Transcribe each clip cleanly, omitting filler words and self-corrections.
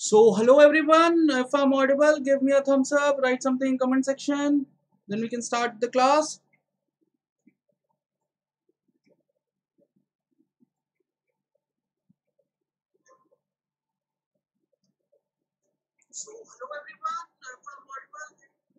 So, hello everyone. If I'm audible, give me a thumbs up, write something in comment section. Then we can start the class. So, hello everyone. If I'm audible.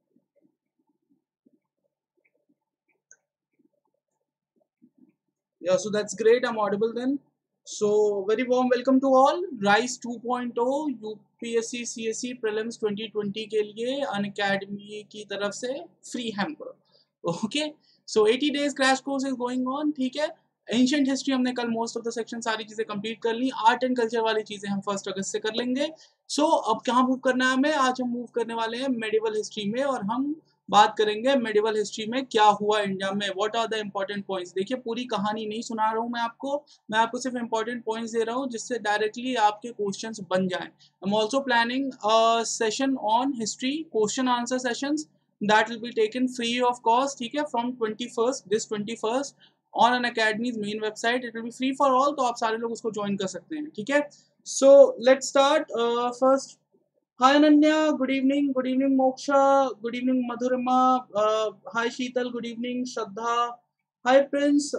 Yeah, so that's great. I'm audible then. So, very warm welcome to all. Rise 2.0 UPSC CSE Prelims 2020 के लिए Unacademy की तरफ से free hamper. Okay, so 80 days crash course is going on. ठीक है, ancient history हमने कल most of the section सारी चीजें कंप्लीट कर ली. आर्ट एंड कल्चर वाली चीजें हम 1 अगस्त से कर लेंगे. सो अब कहाँ मूव करना है हमें? आज हम मूव करने वाले हैं मेडिवल हिस्ट्री में, और हम बात करेंगे मेडिवल हिस्ट्री में क्या हुआ इंडिया में, what are the important points. देखिए, पूरी कहानी नहीं सुना रहा हूँ मैं आपको सिर्फ इंपॉर्टेंट पॉइंट्स दे रहा हूँ जिससे डायरेक्टली आपके क्वेश्चंस बन जाएं. I am also planning a session on history, question answer sessions that will be taken free of cost. ठीक है, from 21st, this 21st on an academy's main website. It will be free for all, तो आप सारे लोग उसको join कर सकते हैं. ठीक है, so let's start. First, hi Ananya, good evening. Good evening Moksha, good evening Madhurima, hi Sheetal, good evening Shraddha, hi Prince,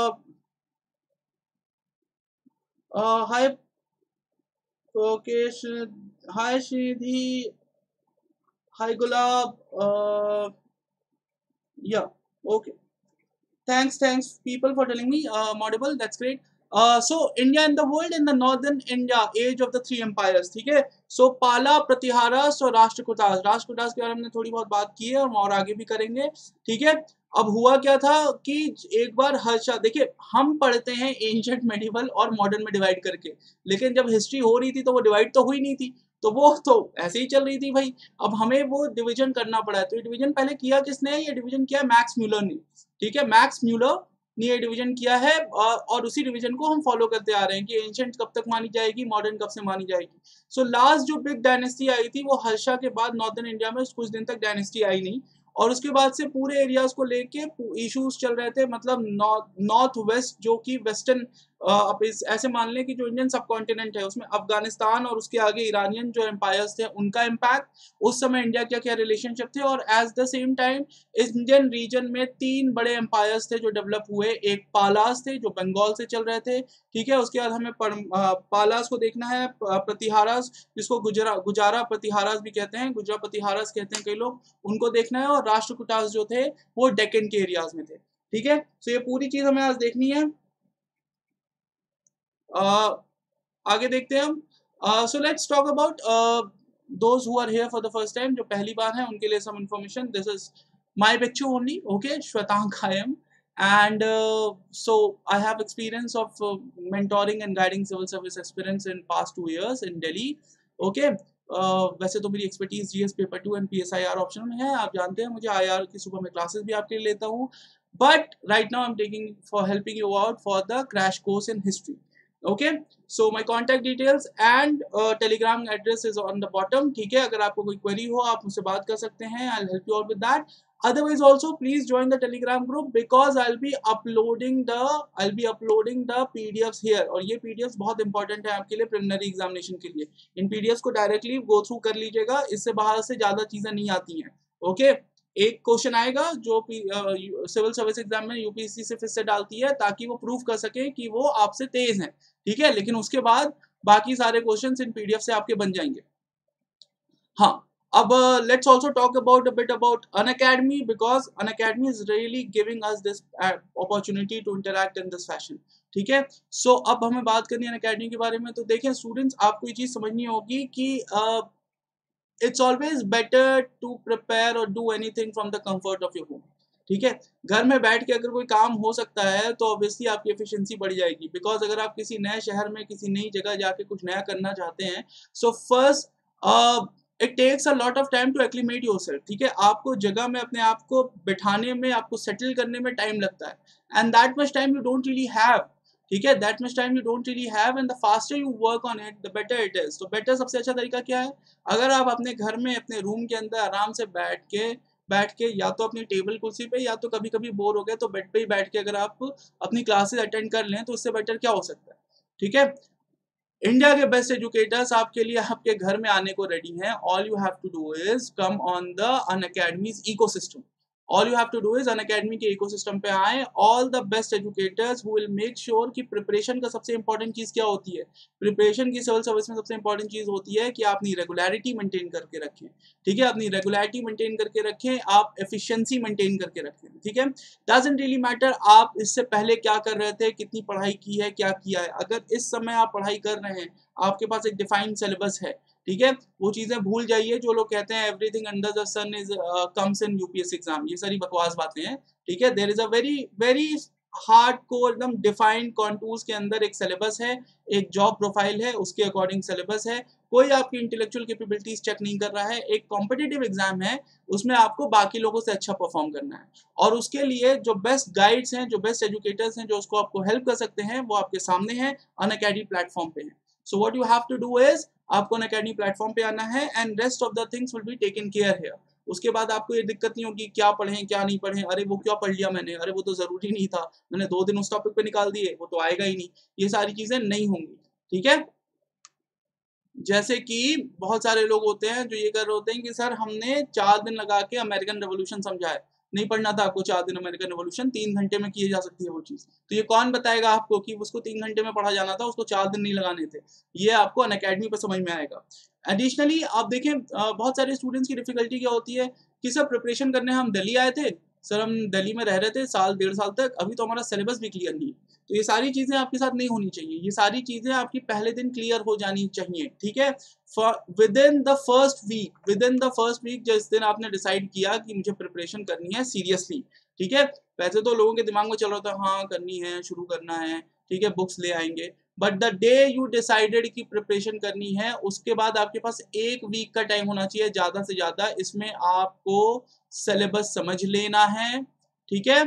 hi, okay, hi Sridhi, hi Gulab, yeah, okay. Thanks, people, for telling me I'm audible. That's great. So India and the world in the northern India, age of the three empires. ठीक है. So पाला, प्रतिहारस और राष्ट्रकूटास. राष्ट्रकूटास के बारे में हमने थोड़ी बहुत बात की है और आगे भी करेंगे. ठीक है. अब हुआ क्या था कि एक बार हर्षा, देखिए हम पढ़ते हैं एंशिएंट, मेडिवल और मॉडर्न में डिवाइड करके, लेकिन जब हिस्ट्री हो रही थी तो वो डिवाइड तो हुई नहीं थी, तो वो तो ऐसे ही चल रही थी भाई. अब हमें वो डिवीजन करना पड़ा है. तो ये डिवीजन पहले किया किसने? ये डिवीजन किया मैक्स म्यूलर ने. ठीक है, मैक्स म्यूलर ने ये डिवीजन किया है, और उसी डिवीजन को हम फॉलो करते आ रहे हैं कि एंशिएंट कब तक मानी जाएगी, मॉडर्न कब से मानी जाएगी. सो लास्ट जो बिग डायनेस्टी आई थी वो हर्षा के बाद नॉर्दर्न इंडिया में कुछ दिन तक डायनेस्टी आई नहीं, और उसके बाद से पूरे एरियाज को लेके इश्यूज चल रहे थे. मतलब नॉर्थ वेस्ट, जो कि वेस्टर्न, आप इस ऐसे मान लें कि जो इंडियन सब कॉन्टिनेंट है उसमें अफगानिस्तान और उसके आगे ईरानियन जो एम्पायर्स थे उनका इम्पैक्ट, उस समय इंडिया क्या क्या रिलेशनशिप थे, और at the same time Indian region में 3 बड़े एम्पायर्स थे जो डेवलप हुए. एक पालास थे जो बंगाल से चल रहे थे. ठीक है, उसके बाद हमें पालास को देखना है, प्रतिहारास जिसको गुजारा प्रतिहारास भी कहते हैं, गुजरा प्रतिहारास कहते हैं कई लोग, उनको देखना है. और राष्ट्रकूटास जो थे वो डेक्कन के एरियाज में थे. ठीक है, तो ये पूरी चीज हमें आज देखनी है. आगे देखते हैं हम. So let's talk about those who are here for the first time, जो पहली बार है उनके लिए some information. This is my picture only. Okay, Shwetank I am, and so I have experience of mentoring and guiding civil service experience in past 2 years in Delhi. Okay, वैसे तो मेरी expertise GS paper 2 and PSIR option में है, आप जानते हैं मुझे. IR की सुबह में क्लासेस भी आपके लिए लेता हूँ, but right now I am taking for helping you out for the crash course in history. Okay, so my contact details and telegram address is on the bottom. ठीक है, अगर आपको कोई query हो आप मुझसे बात कर सकते हैं. I'll help you out with that. Otherwise also please join the telegram group because I'll be uploading the PDFs here, और ये PDFs बहुत इंपॉर्टेंट है आपके लिए preliminary examination के लिए. इन PDFs को डायरेक्टली go through कर लीजिएगा, इससे बाहर से ज्यादा चीजें नहीं आती हैं. ओके, एक क्वेश्चन आएगा जो सिविल सर्विस एग्जाम में यूपीएससी से फिर से डालती है ताकि वो प्रूव कर सके कि वो आपसे तेज हैं. ठीक है, लेकिन उसके बाद बाकी सारे क्वेश्चंस इन पीडीएफ से आपके बन जाएंगे. हाँ, अब let's also talk about a bit about Unacademy, because Unacademy is really giving us this opportunity to interact in this fashion. ठीक है, सो अब हमें बात करनी है अनअकैडमी के बारे में. तो देखें स्टूडेंट्स, आपको ये चीज समझनी होगी कि it's always better to prepare और do anything from the comfort of your home. ठीक है, घर में बैठ के अगर कोई काम हो सकता है तो ऑब्वियसली आपकी एफिशिएंसी बढ़ जाएगी. बिकॉज अगर आप किसी नए शहर में किसी नई जगह जाके कुछ नया करना चाहते हैं, so first it takes a lot of time to acclimate yourself. ठीक है, आपको जगह में अपने आप को बिठाने में, आपको सेटल करने में टाइम लगता है, and that much time you don't really have. ठीक है, that much time you don't really have, and the faster you work on it the better it is. तो बेटर सबसे अच्छा तरीका क्या है? अगर आप अपने घर में अपने रूम के अंदर आराम से बैठ के या तो अपनी टेबल कुर्सी पे, या तो कभी कभी बोर हो गए तो बेड पे ही बैठ के अगर आप अपनी क्लासेस अटेंड कर लें, तो उससे बेटर क्या हो सकता है. ठीक है, इंडिया के बेस्ट एजुकेटर्स आपके लिए आपके घर में आने को रेडी हैं. All you have to do is come on the Unacademy's ecosystem. All you have to do is Unacademy के इकोसिस्टम पे आए. All the best educators who will make sure कि प्रिपरेशन का सबसे इंपॉर्टेंट चीज क्या होती है. प्रिपरेशन की सिविल सर्विस में सबसे इंपॉर्टेंट चीज होती है कि आप अपनी रेगुलरिटी मेंटेन करके रखें. ठीक है, अपनी रेगुलरिटी मेंटेन करके रखें, आप एफिशिएंसी मेंटेन करके रखें. ठीक है, डजंट रियली मैटर आप इससे पहले क्या कर रहे थे, कितनी पढ़ाई की है, क्या किया है. अगर इस समय आप पढ़ाई कर रहे हैं, आपके पास एक डिफाइंड सिलेबस है, ठीक है, वो चीजें भूल जाइए जो लोग कहते हैं everything under the sun is comes in UPSC exam. ये सारी बकवास बातें हैं. ठीक है, there is a very very hard core एकदम डिफाइंड कॉन्टूर्स के अंदर एक सिलेबस है, एक जॉब प्रोफाइल है, उसके अकॉर्डिंग सिलेबस है. कोई आपकी इंटेलेक्चुअल कैपेबिलिटीज चेक नहीं कर रहा है. एक कॉम्पिटिटिव एग्जाम है, उसमें आपको बाकी लोगों से अच्छा परफॉर्म करना है. और उसके लिए जो बेस्ट गाइड्स हैं, जो बेस्ट एजुकेटर्स हैं, जो उसको आपको हेल्प कर सकते हैं, वो आपके सामने हैं, अनअकैडमी प्लेटफॉर्म पे हैं. So what you have to do is आपको अनअकैडमी प्लेटफॉर्म पे आना है and rest of the things will be taken care here. उसके बाद आपको ये दिक्कत नहीं होगी क्या पढ़ें क्या नहीं पढ़ें, अरे वो क्या पढ़ लिया मैंने, अरे वो तो जरूरी नहीं था, मैंने 2 दिन उस टॉपिक पे निकाल दिए, वो तो आएगा ही नहीं. ये सारी चीजें नहीं होंगी. ठीक है, जैसे कि बहुत सारे लोग होते हैं जो ये कर रहे होते हैं कि सर हमने 4 दिन लगा के अमेरिकन रेवोल्यूशन समझा है. नहीं पढ़ना था आपको 4 दिन अमेरिकन रेवोल्यूशन, 3 घंटे में किए जा सकती है वो चीज. तो ये कौन बताएगा आपको कि उसको 3 घंटे में पढ़ा जाना था, उसको 4 दिन नहीं लगाने थे. ये आपको अनअकैडमी पर समझ में आएगा. एडिशनली आप देखें बहुत सारे स्टूडेंट्स की डिफिकल्टी क्या होती है कि सर प्रिपरेशन करने हम दिल्ली आए थे, सर हम दिल्ली में रह रहे थे साल 1.5 साल तक, अभी तो हमारा सिलेबस भी क्लियर नहीं है. तो ये सारी चीजें आपके साथ नहीं होनी चाहिए. ये सारी चीजें आपकी पहले दिन क्लियर हो जानी चाहिए. ठीक है, विदिन द फर्स्ट वीक जिस दिन आपने डिसाइड किया कि मुझे प्रिपरेशन करनी है सीरियसली. ठीक है, वैसे तो लोगों के दिमाग में चल रहा था हाँ करनी है, शुरू करना है, ठीक है, बुक्स ले आएंगे. But the day you decided कि प्रिपरेशन करनी है, उसके बाद आपके पास 1 वीक का टाइम होना चाहिए ज्यादा से ज्यादा. इसमें आपको सिलेबस समझ लेना है. ठीक है,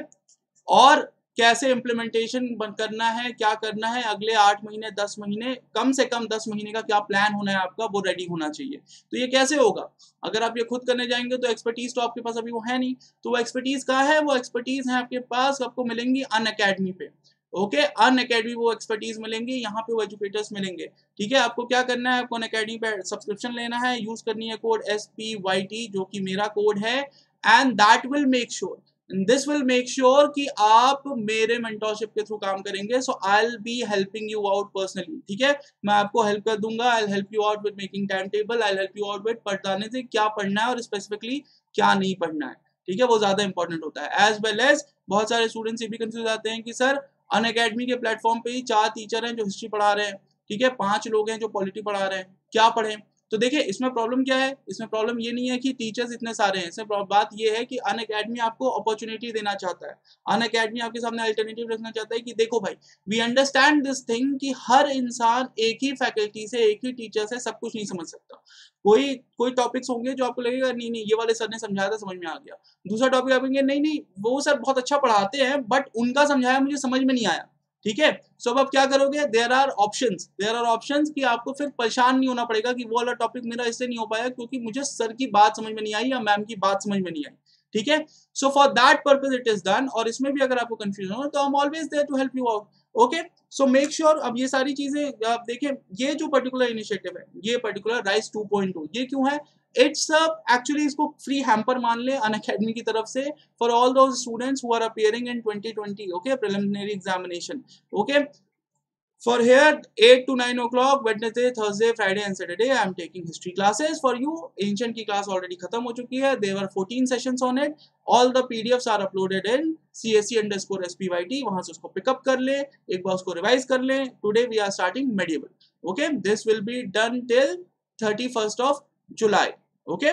और कैसे इम्प्लीमेंटेशन करना है, क्या करना है, अगले 8 महीने 10 महीने, कम से कम 10 महीने का क्या प्लान होना है आपका, वो रेडी होना चाहिए. तो ये कैसे होगा, अगर आप ये खुद करने जाएंगे तो एक्सपर्टीज तो आपके पास अभी वो है नहीं. तो वो एक्सपर्टीज कहाँ है, वो एक्सपर्टीज है आपके पास, आपको मिलेंगी अनअकैडमी पे. ओके, अनअकैडमी वो एक्सपर्टीज मिलेंगी, यहाँ पे वो एजुकेटर्स मिलेंगे. ठीक है, आपको क्या करना है, आपको अनअकैडमी पे सब्सक्रिप्शन लेना है, यूज करनी है कोड SPYT जो कि मेरा कोड है. And that will make sure, this will make sure कि आप मेरे मेंटरशिप के थ्रू काम करेंगे. So I will be helping you out personally. ठीक है, मैं आपको हेल्प कर दूंगा. I help you out with making time table, I help you out with बताने से क्या पढ़ना है और स्पेसिफिकली क्या नहीं पढ़ना है. ठीक है, वो ज्यादा इंपॉर्टेंट होता है. एज वेल एज बहुत सारे स्टूडेंट्स ये भी कंफ्यूज आते हैं कि सर अनअकैडमी के प्लेटफॉर्म पे ही 4 टीचर हैं जो हिस्ट्री पढ़ा रहे हैं, ठीक है, 5 लोग हैं जो पॉलिटी पढ़ा रहे हैं, क्या पढ़ें. तो देखिए इसमें प्रॉब्लम क्या है, इसमें प्रॉब्लम ये नहीं है कि टीचर्स इतने सारे हैं, इसमें बात ये है कि अनअकैडमी आपको अपॉर्चुनिटी देना चाहता है. अनअकैडमी आपके सामने अल्टरनेटिव रखना चाहता है कि देखो भाई, वी अंडरस्टैंड दिस थिंग कि हर इंसान एक ही फैकल्टी से, एक ही टीचर से सब कुछ नहीं समझ सकता. कोई कोई टॉपिक्स होंगे जो आपको लगेगा नहीं नहीं ये वाले सर ने समझाया था समझ में आ गया. दूसरा टॉपिक आप कहेंगे नहीं नहीं वो सर बहुत अच्छा पढ़ाते हैं बट उनका समझाया मुझे समझ में नहीं आया. ठीक है, सो अब आप क्या करोगे, देयर आर ऑप्शंस कि आपको फिर परेशान नहीं होना पड़ेगा कि वो वाला टॉपिक मेरा इससे नहीं हो पाया क्योंकि मुझे सर की बात समझ में नहीं आई या मैम की बात समझ में नहीं आई. ठीक है, so for that purpose it is done. और इसमें भी अगर आपको कंफ्यूजन हो तो I am always there to help you out. Okay, so make sure. अब ये सारी चीजें आप देखें, ये जो पर्टिकुलर इनिशिएटिव है, ये पर्टिकुलर राइज 2.2, ये क्यों है, इट्स एक्चुअली इसको फ्री हैम्पर मान ले अनअकैडमी की तरफ से for all those students who are appearing in 2020. Okay, preliminary examination. Okay, for here 8 to 9 o'clock Wednesday, Thursday, Friday and Saturday I am taking history classes for you. Ancient की class already खत्म हो चुकी है. There were 14 sessions on it. All the PDFs are uploaded in CSE_SPYT. वहां से उसको pick up कर ले, एक बार उसको revise कर ले. Today we are starting medieval. Okay, this will be done till 31st of July. Okay,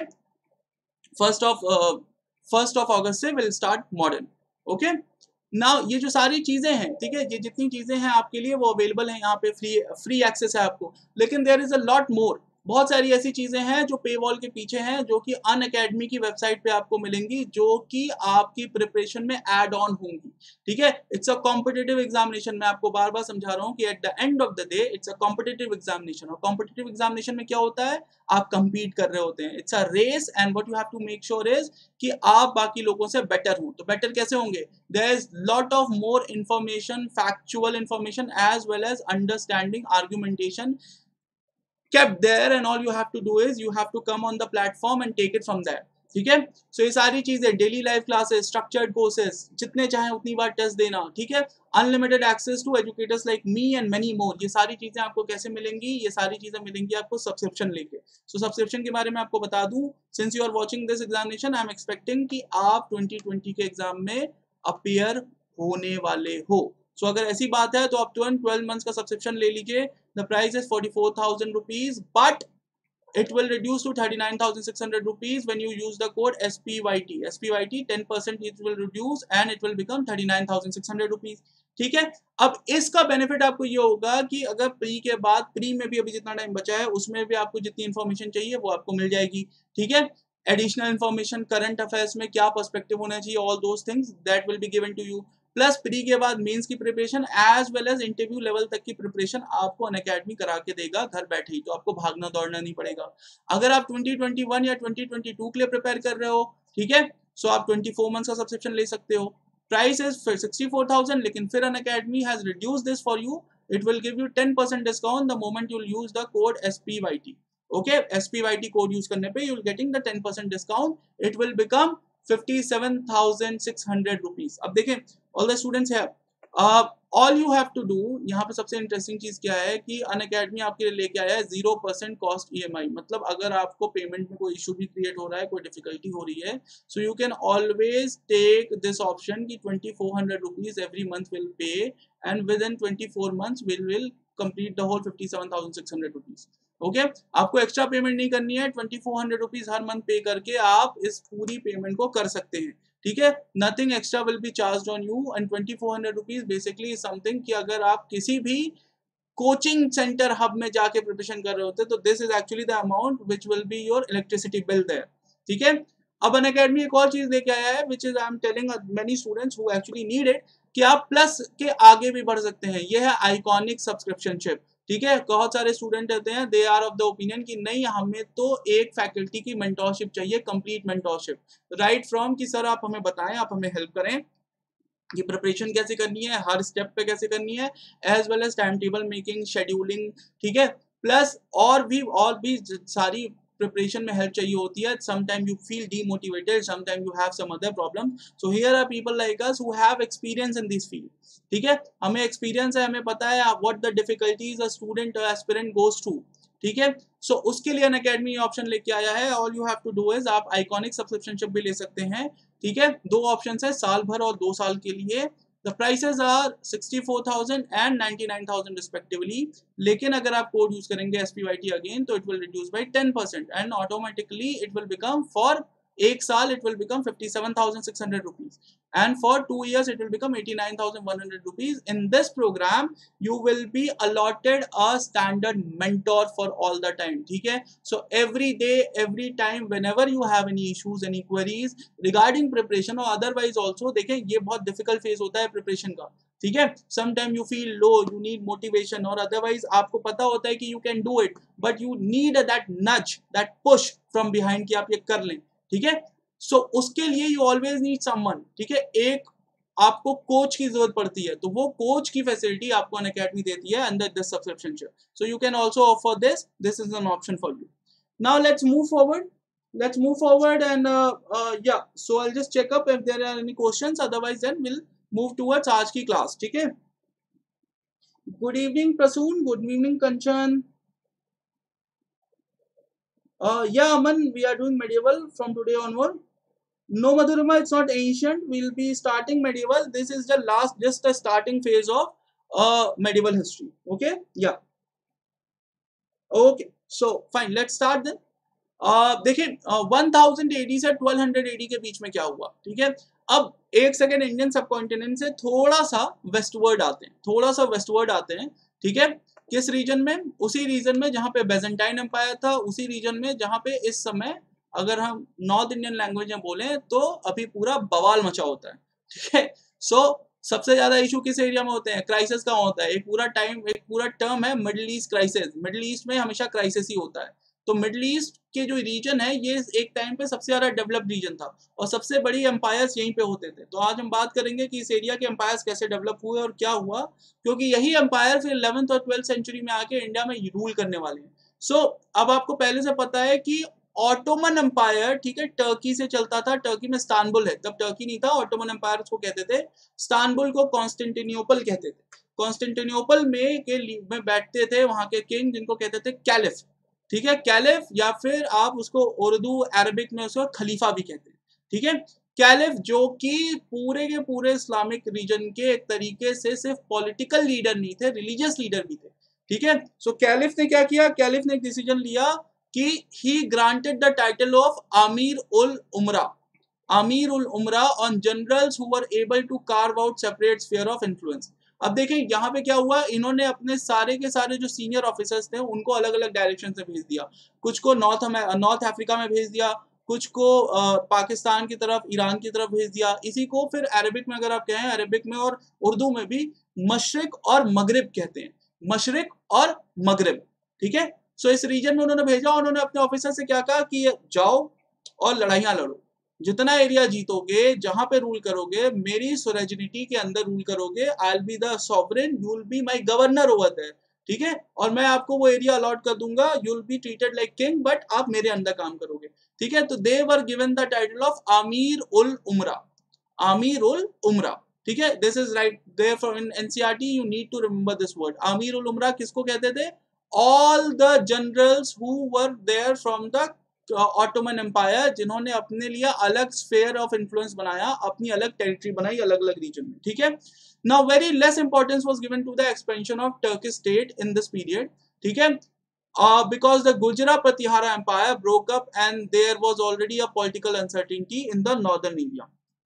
1st of August से will start modern. Okay, now ये जो सारी चीजें हैं, ठीक है, ये जितनी चीजें हैं आपके लिए वो अवेलेबल है यहाँ पे, फ्री एक्सेस है आपको. लेकिन there is a lot more. बहुत सारी ऐसी चीजें हैं जो पे वॉल के पीछे हैं, जो कि अनअकैडमी की वेबसाइट पे आपको मिलेंगी, जो कि आपकी प्रिपरेशन में ऐड ऑन होंगी। ठीक है, इट्स अ कॉम्पिटिटिव एग्जामिनेशन। मैं आपको बार बार समझा रहा हूँ कि at the end of the day it's a competitive examination. और कॉम्पिटिटिव एग्जामिनेशन में क्या होता है, आप कंपीट कर रहे होते हैं, it's a race, and what you have to make sure is कि आप बाकी लोगों से बेटर हो। तो बेटर कैसे होंगे, there is lot of more information, factual information as well as understanding, argumentation kept there, and all you have to do is you have to come on the platform and take it from there। ठीक है, सो ये सारी चीजें, daily live classes, structured courses, जितने चाहे उतनी बार test देना, ठीक है, unlimited access to educators like me and many more. ये सारी चीजें आपको कैसे मिलेंगी, ये सारी चीजें मिलेंगी आपको सब्सक्रिप्शन लेके। सो सब्सक्रिप्शन के बारे में आपको बता दूं, since you are watching this examination, I am expecting कि आप 2020 के एग्जाम में अपियर होने वाले हो। सो अगर ऐसी बात है तो आप तुरंत 12 मंथ्स का सब्सक्रिप्शन ले लीजिए। The price is 44,000 rupees, but it will reduce to 39,600 rupees when you use the code SPYT। SPYT 10% it will reduce and it will become 39,600 rupees। ठीक है, अब इसका बेनिफिट आपको ये होगा कि अगर प्री के बाद, प्री में भी अभी जितना टाइम बचा है उसमें भी आपको जितनी इन्फॉर्मेशन चाहिए वो आपको मिल जाएगी। ठीक है, एडिशनल इन्फॉर्मेशन, करंट अफेयर्स में क्या पर्सपेक्टिव होना चाहिए, all those things that will be given to you. Plus pre के बाद मेंस की preparation as well as interview level तक की प्रिपरेशन आपको अनअकैडमी करा के देगा घर बैठे ही, तो आपको भागना दौड़ना नहीं पड़ेगा। अगर आप 2021 या 2022 के लिए प्रिपेयर कर रहे हो, ठीक है, सो आप 24 मंथ्स का सब्सक्रिप्शन ले सकते हो। प्राइस इज 64,000, लेकिन फिर Unacademy has reduced this for you. It will give you 10% discount the moment you will use the code SPYT। Okay, SPYT code use करने पे you will getting the 10% discount. It will become 57,600 rupees. अब देखें, all the students है, all you have to do, यहाँ पे सबसे interesting चीज क्या है कि अनअकैडमी आपके लिए लेके आया है 0% कॉस्ट EMI। मतलब अगर आपको पेमेंट में कोई इशू भी क्रिएट हो रहा है, कोई डिफिकल्टी हो रही है, so you can always take this option कि 2400 rupees every month will pay, and within 24 months will complete the whole 57,600 rupees. Okay, आपको एक्स्ट्रा पेमेंट नहीं करनी है, 2400 रुपीज हर मंथ पे करके आप इस पूरी पेमेंट को कर सकते हैं। ठीक है, nothing extra will be charge on you, and 2400 rupees basically something कि अगर आप किसी भी कोचिंग सेंटर हब में जाके प्रिपरेशन कर रहे होते तो this is actually the amount which will be your electricity bill there. ठीक है, अब अनअकैडमी एक और चीज लेके आया है which is I am telling many students who actually need it, कि आप प्लस के आगे भी बढ़ सकते हैं। यह है आइकॉनिक सब्सक्रिप्शनशिप। ठीक है, बहुत सारे स्टूडेंट रहते हैं, they are of the opinion कि नहीं, हमें तो एक फैकल्टी की मेंटोरशिप चाहिए, कंप्लीट मेंटोरशिप, राइट फ्रॉम कि सर आप हमें बताएं, आप हमें हेल्प करें कि प्रिपरेशन कैसे करनी है, हर स्टेप पे कैसे करनी है, as well as time table making, scheduling. ठीक है, प्लस और भी सारी प्रिपरेशन में हेल्प चाहिए होती है। Sometime you feel demotivated, sometime you have some other problem, so here are people like us who have experience in this field. ठीक है, हमें एक्सपीरियंस है, हमें पता है what the difficulties a student aspirant goes through. ठीक है, सो उसके लिए अनअकैडमी ऑप्शन लेके आया है। All you have to do is आप आइकॉनिक सब्सक्रिप्शनशिप भी ले सकते हैं। ठीक है, दो ऑप्शन है, साल भर और 2 साल के लिए। The prices are 64,000 and 99,000 respectively. लेकिन अगर आप कोड यूज करेंगे SPYT अगेन, तो it will reduce by 10% and automatically it will become for एक साल it will become 57,600 rupees, and for 2 years it will become 89,100 rupees। In this program you will be allotted a standard mentor for all the time। ठीक है, so every day, every time, whenever you have any issues, any queries regarding preparation or otherwise also, देखें ये बहुत difficult phase होता है preparation का। ठीक है, sometime you feel low, you need motivation, और otherwise आपको पता होता है कि you can do it, but you need that nudge, that push from behind कि आप ये कर लें। ठीक है, सो उसके लिए यू ऑलवेज नीड समवन। ठीक है, एक आपको कोच की जरूरत पड़ती है, तो वो कोच की फैसिलिटी आपको अनअकैडमी देती है under this subscriptionship. So you can also offer this, this is an option for you. Now let's move forward and ya, so I will just check up if there are any questions, otherwise then will move towards आज की class. ठीक है, good evening Prasoon, good evening Kanchan. Yeah, Aman, we are doing medieval from today onward. No, Madhurima, it's not ancient. We'll be starting medieval. This is just the starting phase of medieval history. Okay? Yeah. Okay. So, fine. Let's start then. देखिए 1000 AD से 1200 AD के बीच में क्या हुआ। ठीक है, अब एक सेकेंड इंडियन सबकॉन्टिनेंट से थोड़ा सा वेस्टवर्ड आते हैं, ठीक है, किस रीजन में? उसी रीजन में जहां पे बेजेंटाइन एम्पायर था, उसी रीजन में जहां पे इस समय अगर हम नॉर्थ इंडियन लैंग्वेज में बोलें तो अभी पूरा बवाल मचा होता है, ठीक है। सो सबसे ज्यादा इशू किस एरिया में होते हैं, क्राइसिस कहाँ होता है? एक पूरा टर्म है Middle East crisis. Middle East में हमेशा क्राइसिस ही होता है। तो मिडिल ईस्ट के जो रीजन है ये एक टाइम पे सबसे ज्यादा डेवलप्ड रीजन था और सबसे बड़ी एम्पायर्स यहीं पे होते थे। तो आज हम बात करेंगे कि इस एरिया के एम्पायर्स कैसे डेवलप हुए और क्या हुआ, क्योंकि यही एम्पायर फिर 11th और 12th सेंचुरी में आके इंडिया में रूल करने वाले हैं। सो अब आपको पहले से पता है कि ऑटोमन एम्पायर, ठीक है, टर्की से चलता था। टर्की में इस्तांबुल है, तब टर्की नहीं था, ऑटोमन एम्पायर उसको कहते थे। इस्तांबुल को कॉन्स्टेंटिनोपल कहते थे। कॉन्स्टेंटिनोपल में बैठते थे वहां के किंग, जिनको कहते थे कैलिफ, ठीक है, कैलिफ, या फिर आप उसको उर्दू अरबिक में उसको खलीफा भी कहते हैं, ठीक है। कैलिफ जो कि पूरे के पूरे इस्लामिक रीजन के एक तरीके से सिर्फ पॉलिटिकल लीडर नहीं थे, रिलीजियस लीडर भी थे, ठीक है। सो कैलिफ ने क्या किया? कैलिफ ने एक डिसीजन लिया कि he granted the title of Amir ul Umara, Amir ul Umara on generals who were able to carve out separate sphere of influence. अब देखिए यहाँ पे क्या हुआ, इन्होंने अपने सारे के सारे जो सीनियर ऑफिसर्स थे उनको अलग अलग डायरेक्शन से भेज दिया। कुछ को नॉर्थ अफ्रीका में भेज दिया, कुछ को पाकिस्तान की तरफ, ईरान की तरफ भेज दिया। इसी को फिर अरबिक में अगर आप कहें, अरबिक में और उर्दू में भी मशरिक और मगरिब कहते हैं, मशरिक और मगरिब, ठीक है। सो इस रीजन में उन्होंने भेजा। उन्होंने अपने ऑफिसर से क्या कहा कि जाओ और लड़ाइयां लड़ो, जितना एरिया जीतोगे, जहां पे रूल करोगे, मेरी सोरेजनिटी के अंदर रूल करोगे, I will be the sovereign, you will be my governor over there, ठीक है, और मैं आपको वो एरिया अलॉट कर दूंगा, you will be treated like king, but आप मेरे अंदर काम करोगे, ठीक है। तो they were given the title of Amir ul Umara, Amir ul Umara, ठीक है। This is right there for in NCERT, you need to remember this word. Amir ul Umara किसको कहते थे? All the generals who were there from the Ottoman empire, जिन्होंने अपने लिए अलग स्फेयर ऑफ इन्फ्लुएंस बनाया, अपनी अलग टेरिटरी बनाई अलग अलग रीजन में, ठीक है। Now very less importance was given to the expansion of Turkish state in this period, ठीक है, because the Gujarat Pratihara Empire broke up and there was already a political uncertainty in the northern India,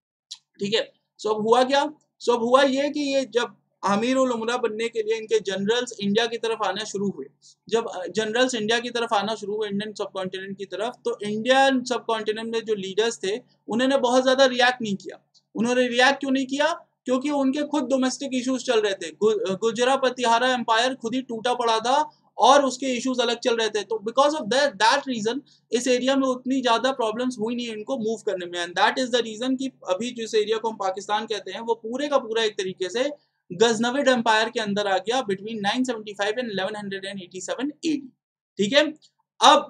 ठीक है। सो अब हुआ क्या? सो अब हुआ ये कि ये जब आमिर उल उमरा बनने के लिए इनके जनरल्स इंडिया की तरफ आना शुरू हुए, जब जनरल्स इंडिया की तरफ आना शुरू हुए, इंडियन सब कॉन्टिनेंट की तरफ, तो इंडियन सब कॉन्टिनेंट में जो लीडर्स थे उन्होंने बहुत ज्यादा रिएक्ट नहीं किया। उन्होंने रिएक्ट क्यों नहीं किया? क्योंकि उनके खुद डोमेस्टिक इश्यूज चल रहे थे। गुजरात प्रतिहारा एम्पायर खुद ही टूटा पड़ा था और उसके इश्यूज अलग चल रहे थे। तो बिकॉज ऑफ दैट रीजन इस एरिया में उतनी ज्यादा प्रॉब्लम्स हुई नहीं इनको मूव करने में, and that is the reason कि अभी जिस एरिया को हम पाकिस्तान कहते हैं वो पूरे का पूरा एक तरीके से गजनविड एम्पायर के अंदर आ गया बिटवीन 975 एंड 1187 AD, ठीक है। अब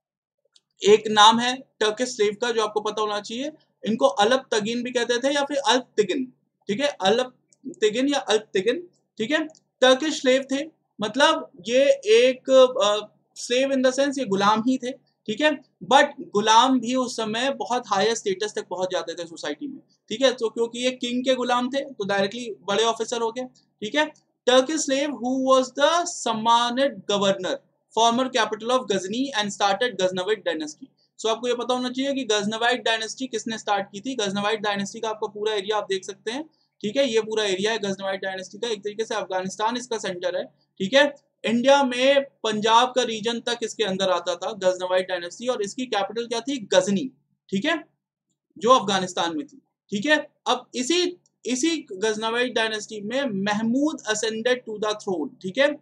एक नाम है टर्किश स्लेव का जो आपको पता होना चाहिए, इनको अलब तगिन भी कहते थे या फिर अल्प तिगिन, ठीक है, अलब तिगिन या अल्प तिगिन, ठीक है। टर्किश स्लेव थे, मतलब ये एक स्लेव इन द सेंस ये गुलाम ही थे, ठीक है, बट गुलाम भी उस समय बहुत हायर स्टेटस तक पहुंच जाते थे सोसाइटी में, ठीक है। तो क्योंकि ये किंग के गुलाम थे तो डायरेक्टली बड़े ऑफिसर हो गए, ठीक है। Turkish slave who was the सम्मानित governor, former capital of Ghazni and started Ghaznavid dynasty. So आपको ये पता होना चाहिए कि गजनवाइट डायनेस्टी किसने स्टार्ट की थी। गजनवाइट डायनेस्टी का आपका पूरा एरिया आप देख सकते हैं, ठीक है, ये पूरा एरिया है गजनवाइट डायनेस्टी का। एक तरीके से अफगानिस्तान इसका सेंटर है, ठीक है। इंडिया में पंजाब का रीजन तक इसके अंदर आता था गजनवाइट डायनेस्टी, और इसकी कैपिटल क्या थी? गजनी, ठीक है, जो अफगानिस्तान में थी, ठीक है। अब इसी गजनवाइट डायनेस्टी में Mahmud ascended to the throne, ठीक है,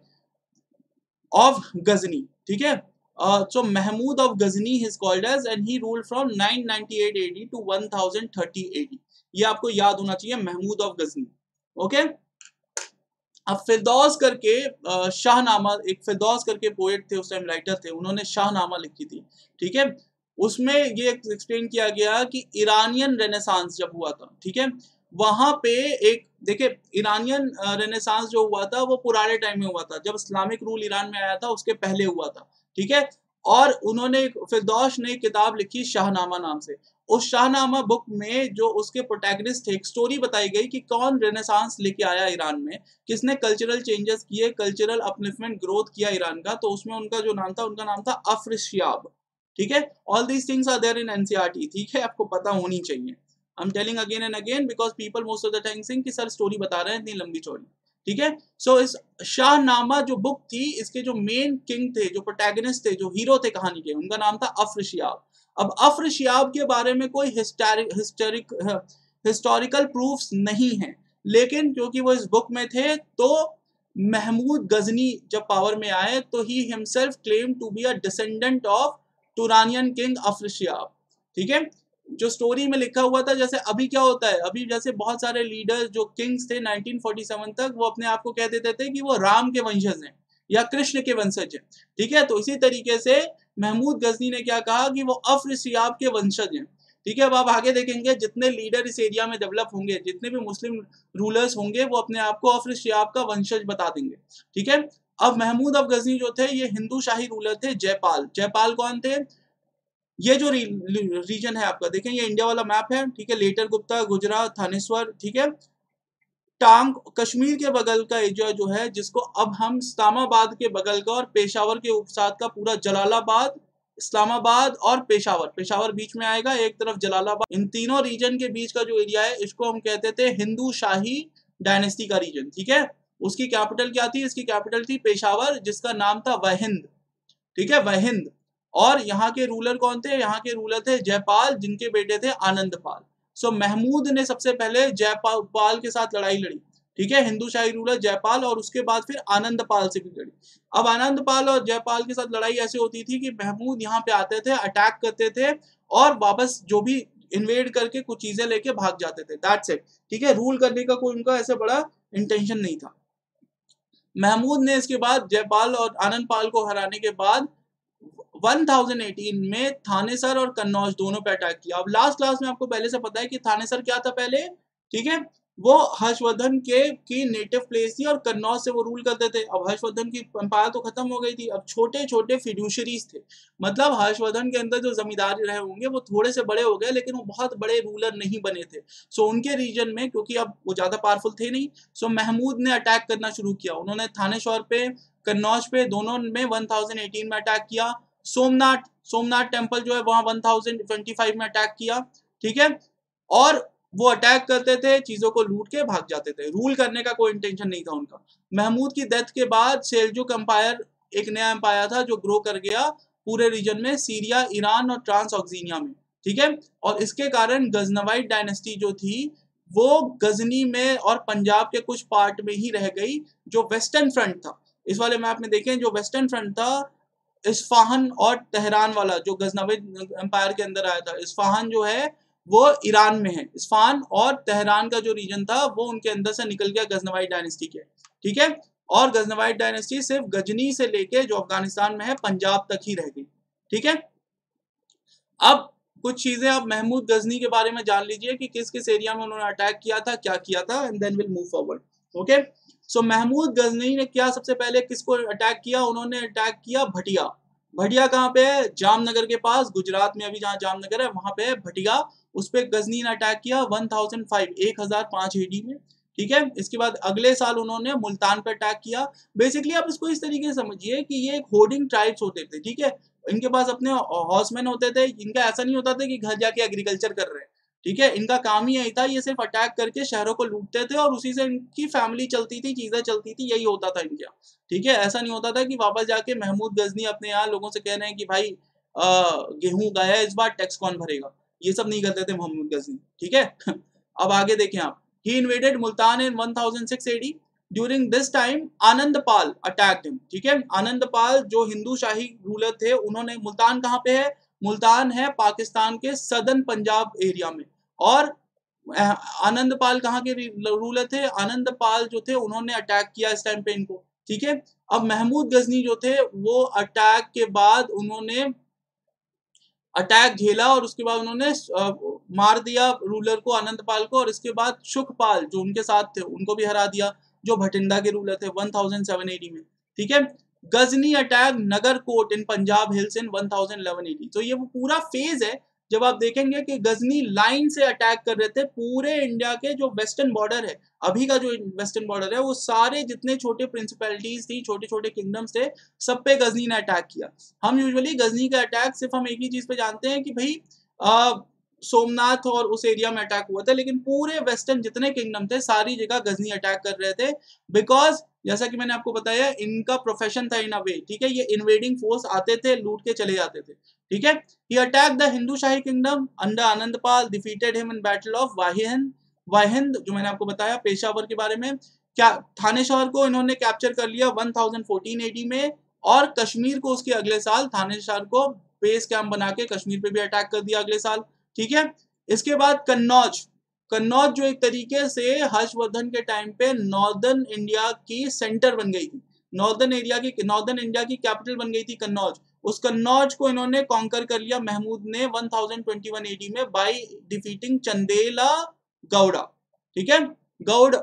ऑफ गजनी, ठीक है। So Mahmud of Ghazni is called as, and he ruled from 998 AD to 1030 AD. ये आपको याद होना चाहिए, महमूद ऑफ गजनी, ओके। अब फिरदौस करके शाहनामा, एक फिरदौस करके पोएट थे उस टाइम, राइटर थे, उन्होंने शाहनामा लिखी थी, ठीक है। उसमें ये एक्सप्लेन किया गया कि ईरानियन रेनेसांस जब हुआ था, ठीक है, वहां पे एक देखिए ईरानियन रेनेसांस जो हुआ था वो पुराने टाइम में हुआ था, जब इस्लामिक रूल ईरान में आया था उसके पहले हुआ था, ठीक है। और उन्होंने फिरदौस ने किताब लिखी शाहनामा नाम से। उस शाहनामा बुक में जो उसके प्रोटैगनिस्ट थे, एक स्टोरी बताई गई कि कौन रेनेसांस लेके आया ईरान में, किसने कल्चरल चेंजेस किए, कल्चरल अपलिफ्टमेंट ग्रोथ किया ईरान का। तो उसमें उनका जो नाम था, उनका नाम था अफ्रिशियाब, ठीक है। All these things are there in NCERT, ठीक है, आपको पता होनी चाहिए। I am telling again and again because people most of the time think कि सर स्टोरी बता रहे हैं इतनी लंबी चौड़ी, ठीक है। सो इस शाहनामा जो बुक थी, इसके जो मेन किंग थे, जो प्रोटैगनिस्ट थे, जो हीरो थे कहानी के, उनका नाम था अफ्र-शियाब। अब अफ्र-शियाब के बारे में कोई हिस्टोरिकल प्रूफ्स नहीं है, लेकिन क्योंकि वो इस बुक में थे, तो महमूद गजनी जब पावर में आए तो ही himself claim to be a descendant of Turanian king Afrasiab. ठीक है। जो स्टोरी में लिखा हुआ था, जैसे अभी क्या होता है, अभी जैसे बहुत सारे लीडर्स जो किंग्स थे 1947 तक, वो अपने आप को कह देते थे कि वो राम के वंशज हैं या कृष्ण के वंशज हैं। ठीक है। तो इसी तरीके से महमूद गजनी ने क्या कहा कि वो अफ्र-शियाब के वंशज हैं। ठीक है। अब आप आगे देखेंगे जितने लीडर इस एरिया में डेवलप होंगे, जितने भी मुस्लिम रूलर्स होंगे, वो अपने आप को अफ्र-शियाब का वंशज बता देंगे। ठीक है। अब महमूद अफ गजनी जो थे, ये हिंदू शाही रूलर थे। जयपाल, जयपाल कौन थे? ये जो रीजन है आपका, देखें ये इंडिया वाला मैप है। ठीक है। लेटर गुप्ता, गुजरात, थानेश्वर, ठीक है, टांग, कश्मीर के बगल का एरिया जो है, जिसको अब हम इस्लामाबाद के बगल का और पेशावर के उपसाद का पूरा जलालाबाद, इस्लामाबाद और पेशावर, पेशावर बीच में आएगा, एक तरफ जलालाबाद, इन तीनों रीजन के बीच का जो एरिया है, इसको हम कहते थे हिंदू शाही डायनेस्टी का रीजन। ठीक है। उसकी कैपिटल क्या थी? इसकी कैपिटल थी पेशावर, जिसका नाम था वहिंद। ठीक है, वहिंद। और यहाँ के रूलर कौन थे? यहाँ के रूलर थे जयपाल, जिनके बेटे थे आनंदपाल। सो महमूद ने सबसे पहले जयपाल के साथ लड़ाई लड़ी। ठीक है, हिंदू शाही रूलर जयपाल, और उसके बाद फिर आनंदपाल से भी लड़ी। अब आनंदपाल और जयपाल के साथ लड़ाई ऐसे होती थी कि महमूद यहाँ पे आते थे, अटैक करते थे और वापस जो भी इन्वेड करके कुछ चीजें लेके भाग जाते थे। That's it. ठीक है, रूल करने का कोई उनका ऐसे बड़ा इंटेंशन नहीं था। महमूद ने इसके बाद जयपाल और आनंदपाल को हराने के बाद 1018 में थानेसर और कन्नौज दोनों पे अटैक किया। अब लास्ट क्लास में आपको पहले से पता है कि थानेसर क्या था पहले। ठीक है, वो हर्षवर्धन की नेटिव प्लेस थी और कन्नौज से वो रूल करते थे। अब हर्षवर्धन की एम्पायर तो खत्म हो गई थी, अब छोटे छोटे फिड्यूशरीज थे, मतलब हर्षवर्धन के अंदर जो जमींदार रहे होंगे वो थोड़े से बड़े हो गए, लेकिन वो बहुत बड़े रूलर नहीं बने थे। सो उनके रीजन में, क्योंकि अब वो ज्यादा पावरफुल थे नहीं, सो महमूद ने अटैक करना शुरू किया। उन्होंने थानेश्वर पे, कन्नौज पे, दोनों में 1018 में अटैक किया। सोमनाथ, सोमनाथ टेम्पल जो है वहां 1025 में अटैक किया। ठीक है, और वो अटैक करते थे, चीजों को लूट के भाग जाते थे। रूल करने का कोई इंटेंशन नहीं था उनका। महमूद की डेथ के बाद सेल्जुक एम्पायर एक नया एम्पायर था जो ग्रो कर गया पूरे रीजन में, सीरिया, ईरान और ट्रांस ऑक्सीनिया में। ठीक है, और इसके कारण गजनवाइट डायनेस्टी जो थी वो गजनी में और पंजाब के कुछ पार्ट में ही रह गई। जो वेस्टर्न फ्रंट था, इस वाले मैप में देखें, जो वेस्टर्न फ्रंट था, इस्फाहान और तेहरान वाला, जो गजनवी एम्पायर के अंदर आया था, इस्फाहान जो है वो ईरान में है। इस्फाहान और तेहरान का जो रीजन था वो उनके अंदर से निकल गया गजनवाइट डायनेस्टी के। ठीक है, और गजनवाइट डायनेस्टी सिर्फ गजनी से लेके जो अफगानिस्तान में है पंजाब तक ही रह गई। ठीक है, अब कुछ चीजें आप महमूद गजनी के बारे में जान लीजिए कि किस किस एरिया में उन्होंने अटैक किया था, क्या किया था, and then will move forward. Okay, so Mahmud Ghazni ने क्या सबसे पहले किसको अटैक किया? उन्होंने अटैक किया भटिया। भटिया कहाँ पे है? जामनगर के पास, गुजरात में अभी जहाँ जामनगर है वहां पे है भटिया। उस पर गजनी ने अटैक किया 1005 AD में। ठीक है, इसके बाद अगले साल उन्होंने मुल्तान पे अटैक किया। बेसिकली आप इसको इस तरीके से समझिए कि ये एक होर्डिंग ट्राइब्स होते थे। ठीक है, इनके पास अपने हॉर्समैन होते थे। इनका ऐसा नहीं होता था कि घर जाके एग्रीकल्चर कर रहे हैं। ठीक है, इनका काम ही यही था, ये सिर्फ अटैक करके शहरों को लूटते थे और उसी से इनकी फैमिली चलती थी, चीजें चलती थी, यही होता था इनके यहाँ। ठीक है, ऐसा नहीं होता था कि वापस जाके महमूद गजनी अपने यहाँ लोगों से कह रहे हैं कि भाई गेहूं गया है इस बार, टैक्स कौन भरेगा। ये सब नहीं करते थे महमूद गजनी। ठीक है अब आगे देखें आप। He invaded Multan in 1006 AD। During this time Anandpal attacked him. ठीक है, आनंदपाल जो हिंदू शाही रूलर थे, उन्होंने, मुल्तान कहाँ पे है? मुल्तान है पाकिस्तान के सदर्न पंजाब एरिया में। और आनंदपाल कहाँ के रूलर थे? आनंदपाल जो थे उन्होंने अटैक किया इस टाइम पे इनको। ठीक है, अब महमूद गजनी जो थे वो अटैक के बाद उन्होंने अटैक झेला और उसके बाद उन्होंने मार दिया रूलर को, आनंदपाल को, और इसके बाद सुखपाल जो उनके साथ थे उनको भी हरा दिया, जो भटिंडा के रूलर थे 1007 AD में। ठीक है, Ghazni attack Nagarkot in Punjab hills in 1011 AD। तो ये वो पूरा फेज है जब आप देखेंगे कि गजनी लाइन से अटैक कर रहे थे पूरे इंडिया के जो वेस्टर्न बॉर्डर है, अभी का जो वेस्टर्न बॉर्डर है, वो सारे जितने छोटे प्रिंसिपैलिटीज थी, छोटे छोटे किंगडम्स थे, सब पे गजनी ने अटैक किया। हम यूजुअली गजनी का अटैक सिर्फ हम एक ही चीज पे जानते हैं कि भाई सोमनाथ और उस एरिया में अटैक हुआ था, लेकिन पूरे वेस्टर्न जितने किंगडम थे सारी जगह गजनी अटैक कर रहे थे, बिकॉज जैसा कि मैंने आपको बताया इनका प्रोफेशन था इन अ वे, ठीक है, ये इन्वेडिंग फोर्स आते थे, लूट के चले जाते थे, ठीक है। He attack the Hindu Shahi kingdom under Anandpal, defeated him in battle of Waihind, Waihind जो मैंने आपको बताया पेशावर के बारे में। क्या थाने शहर को इन्होंने कैप्चर कर लिया 1014 एडी में, और कश्मीर को उसके अगले साल थाने शहर को बेस कैंप बना के कश्मीर पे भी अटैक कर दिया अगले साल, ठीक है। इसके बाद कन्नौज, कन्नौज जो एक तरीके से हर्षवर्धन के टाइम पे नॉर्दर्न इंडिया की सेंटर बन गई थी, नॉर्दर्न इंडिया की कैपिटल बन गई थी कन्नौज। उस कन्नौज को इन्होंने कॉन्कर कर लिया महमूद ने 1021 एडी में बाय डिफीटिंग चंदेला गौड़ा, ठीक है। गौड़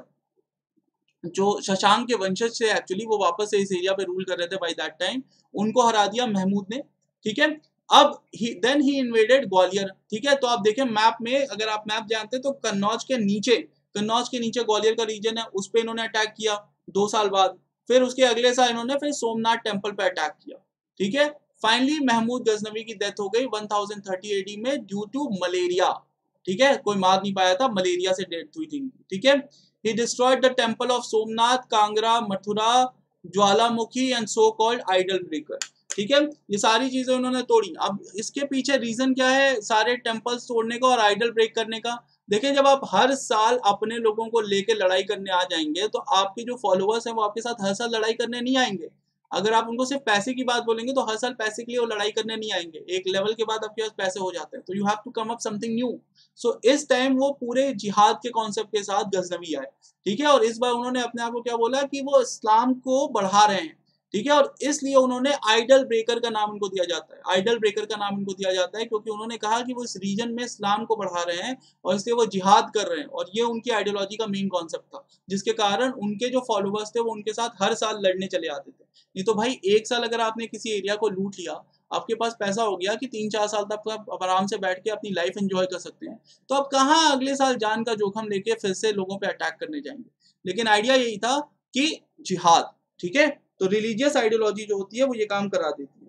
जो शशांक के वंशज से एक्चुअली वो वापस से इस एरिया पे रूल कर रहे थे बाय दैट टाइम, उनको हरा दिया महमूद ने, ठीक है। अब देन ही इन्वेडेड ग्वालियर, ठीक है। तो आप देखें मैप में, अगर आप मैप जानते हैं तो कन्नौज के नीचे ग्वालियर का रीजन है, उस पर इन्होंने अटैक किया 2 साल बाद। फिर उसके अगले साल इन्होंने फिर सोमनाथ टेम्पल पे अटैक किया, ठीक है। फाइनली महमूद गजनवी की डेथ हो गई 1030 एडी में ड्यू टू मलेरिया, ठीक है, कोई मार नहीं पाया था, मलेरिया से डेथ हुई थी, ठीक है। He destroyed the temple of Somnath, Kangra, Mathura, Jwalamukhi and so called idol breaker, ठीक है। ये सारी चीजें उन्होंने तोड़ी। अब इसके पीछे रीजन क्या है सारे टेम्पल्स तोड़ने का और आइडल ब्रेक करने का? देखें, जब आप हर साल अपने लोगों को लेके लड़ाई करने आ जाएंगे तो आपके जो फॉलोअर्स हैं वो आपके साथ हर साल लड़ाई करने नहीं आएंगे। अगर आप उनको सिर्फ पैसे की बात बोलेंगे तो हर साल पैसे के लिए वो लड़ाई करने नहीं आएंगे, एक लेवल के बाद आपके पास पैसे हो जाते हैं, तो you have to come up something new. So इस टाइम वो पूरे जिहाद के कॉन्सेप्ट के साथ गजनवी आए, ठीक है। और इस बार उन्होंने अपने आप को क्या बोला कि वो इस्लाम को बढ़ा रहे हैं, ठीक है। और इसलिए उन्होंने आइडल ब्रेकर का नाम इनको दिया जाता है, आइडल ब्रेकर का नाम इनको दिया जाता है क्योंकि उन्होंने कहा कि वो इस रीजन में इस्लाम को बढ़ा रहे हैं और इसलिए वो जिहाद कर रहे हैं, और ये उनकी आइडियोलॉजी का मेन कॉन्सेप्ट था, जिसके कारण उनके जो फॉलोअर्स थे वो उनके साथ हर साल लड़ने चले आते थे। नहीं तो भाई एक साल अगर आपने किसी एरिया को लूट लिया, आपके पास पैसा हो गया कि 3-4 साल तक आप आराम से बैठ के अपनी लाइफ एंजॉय कर सकते हैं, तो आप कहाँ अगले साल जान का जोखम लेके फिर से लोगों पे अटैक करने जाएंगे। लेकिन आइडिया यही था कि जिहाद, ठीक है। तो रिलीजियस आइडियोलॉजी जो होती है वो ये काम करा देती है।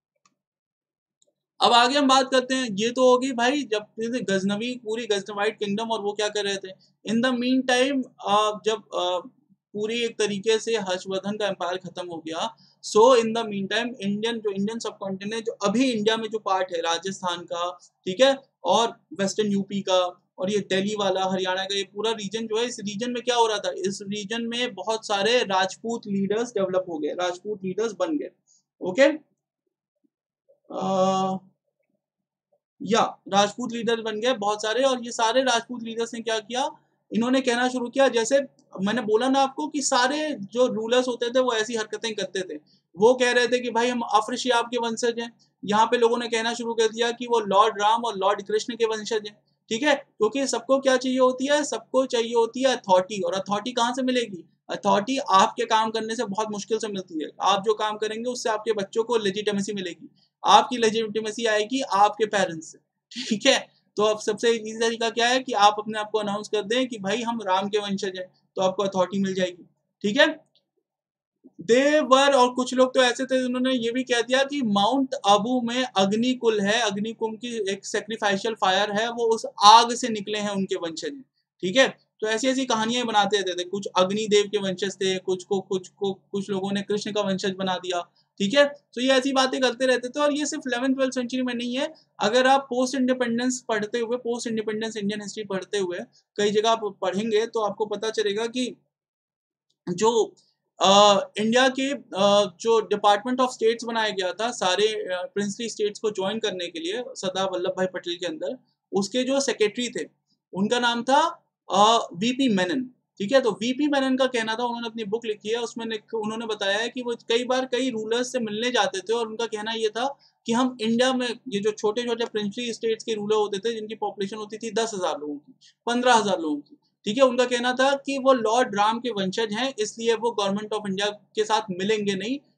अब आगे हम बात करते हैं, ये तो होगी भाई जब गजनवी पूरी गजनवाइट किंगडम और वो क्या कर रहे थे। इन द मीन टाइम जब पूरी एक तरीके से हर्षवर्धन का एम्पायर खत्म हो गया, so in the meantime Indian subcontinent जो अभी इंडिया में जो पार्ट है राजस्थान का, ठीक है, और वेस्टर्न यूपी का और ये दिल्ली वाला हरियाणा का, ये पूरा रीजन जो है, इस रीजन में क्या हो रहा था, इस रीजन में बहुत सारे राजपूत लीडर्स डेवलप हो गए, राजपूत लीडर्स बन गए, ओके। या राजपूत लीडर बन गए बहुत सारे, और ये सारे राजपूत लीडर्स ने क्या किया, इन्होंने कहना शुरू किया, जैसे मैंने बोला ना आपको कि सारे जो रूलर्स होते थे वो ऐसी हरकतें करते थे। वो कह रहे थे कि भाई हम अफ्र-शियाब के वंशज हैं। यहाँ पे लोगों ने कहना शुरू कर दिया कि वो लॉर्ड राम और लॉर्ड कृष्ण के वंशज हैं, ठीक है। क्योंकि सबको क्या चाहिए होती है, सबको चाहिए होती है अथॉरिटी, और अथॉरिटी कहाँ से मिलेगी? अथॉरिटी आपके काम करने से बहुत मुश्किल से मिलती है। आप जो काम करेंगे उससे आपके बच्चों को लेजिटिमेसी मिलेगी, आपकी लेजिटिमेसी आएगी आपके पेरेंट्स से, ठीक है। तो अब सबसे इजी तरीका क्या है कि आप अपने आप को अनाउंस कर दें कि भाई हम राम के वंशज हैं, तो आपको अथॉरिटी मिल जाएगी, ठीक है। देवर और कुछ लोग तो ऐसे थे जिन्होंने ये भी कह दिया कि माउंट आबू में अग्निकुल है, अग्निकुंड की एक सेक्रीफाइशियल फायर है, वो उस आग से निकले हैं उनके वंशज, ठीक है। तो ऐसी ऐसी कहानियां बनाते रहते थे, कुछ अग्निदेव के वंशज थे, कुछ लोगों ने कृष्ण का वंशज बना दिया, ठीक है। तो ये ऐसी बातें करते रहते थे, और ये सिर्फ 11th-12th सेंचुरी में नहीं है। अगर आप पोस्ट इंडिपेंडेंस इंडियन हिस्ट्री पढ़ते हुए कई जगह आप पढ़ेंगे तो आपको पता चलेगा कि जो इंडिया के जो डिपार्टमेंट ऑफ स्टेट्स बनाया गया था सारे प्रिंसली स्टेट्स को ज्वाइन करने के लिए सरदार वल्लभ भाई पटेल के अंदर, उसके जो सेक्रेटरी थे उनका नाम था वीपी मेनन, ठीक है। तो वीपी मेनन का कहना था, उन्होंने अपनी बुक लिखी है उसमें उन्होंने बताया है कि वो कई बार कई रूलर्स से मिलने जाते थे, और उनका कहना ये था कि हम इंडिया में ये जो छोटे छोटे प्रिंसली स्टेट्स के रूलर होते थे जिनकी पॉपुलेशन होती थी 10,000 लोगों की, 15,000 लोगों की, ठीक है, उनका कहना था कि वो लॉर्ड राम के वंशज हैं, इसलिए वो गवर्नमेंट ऑफ इंडिया के साथ मिलेंगे नहीं,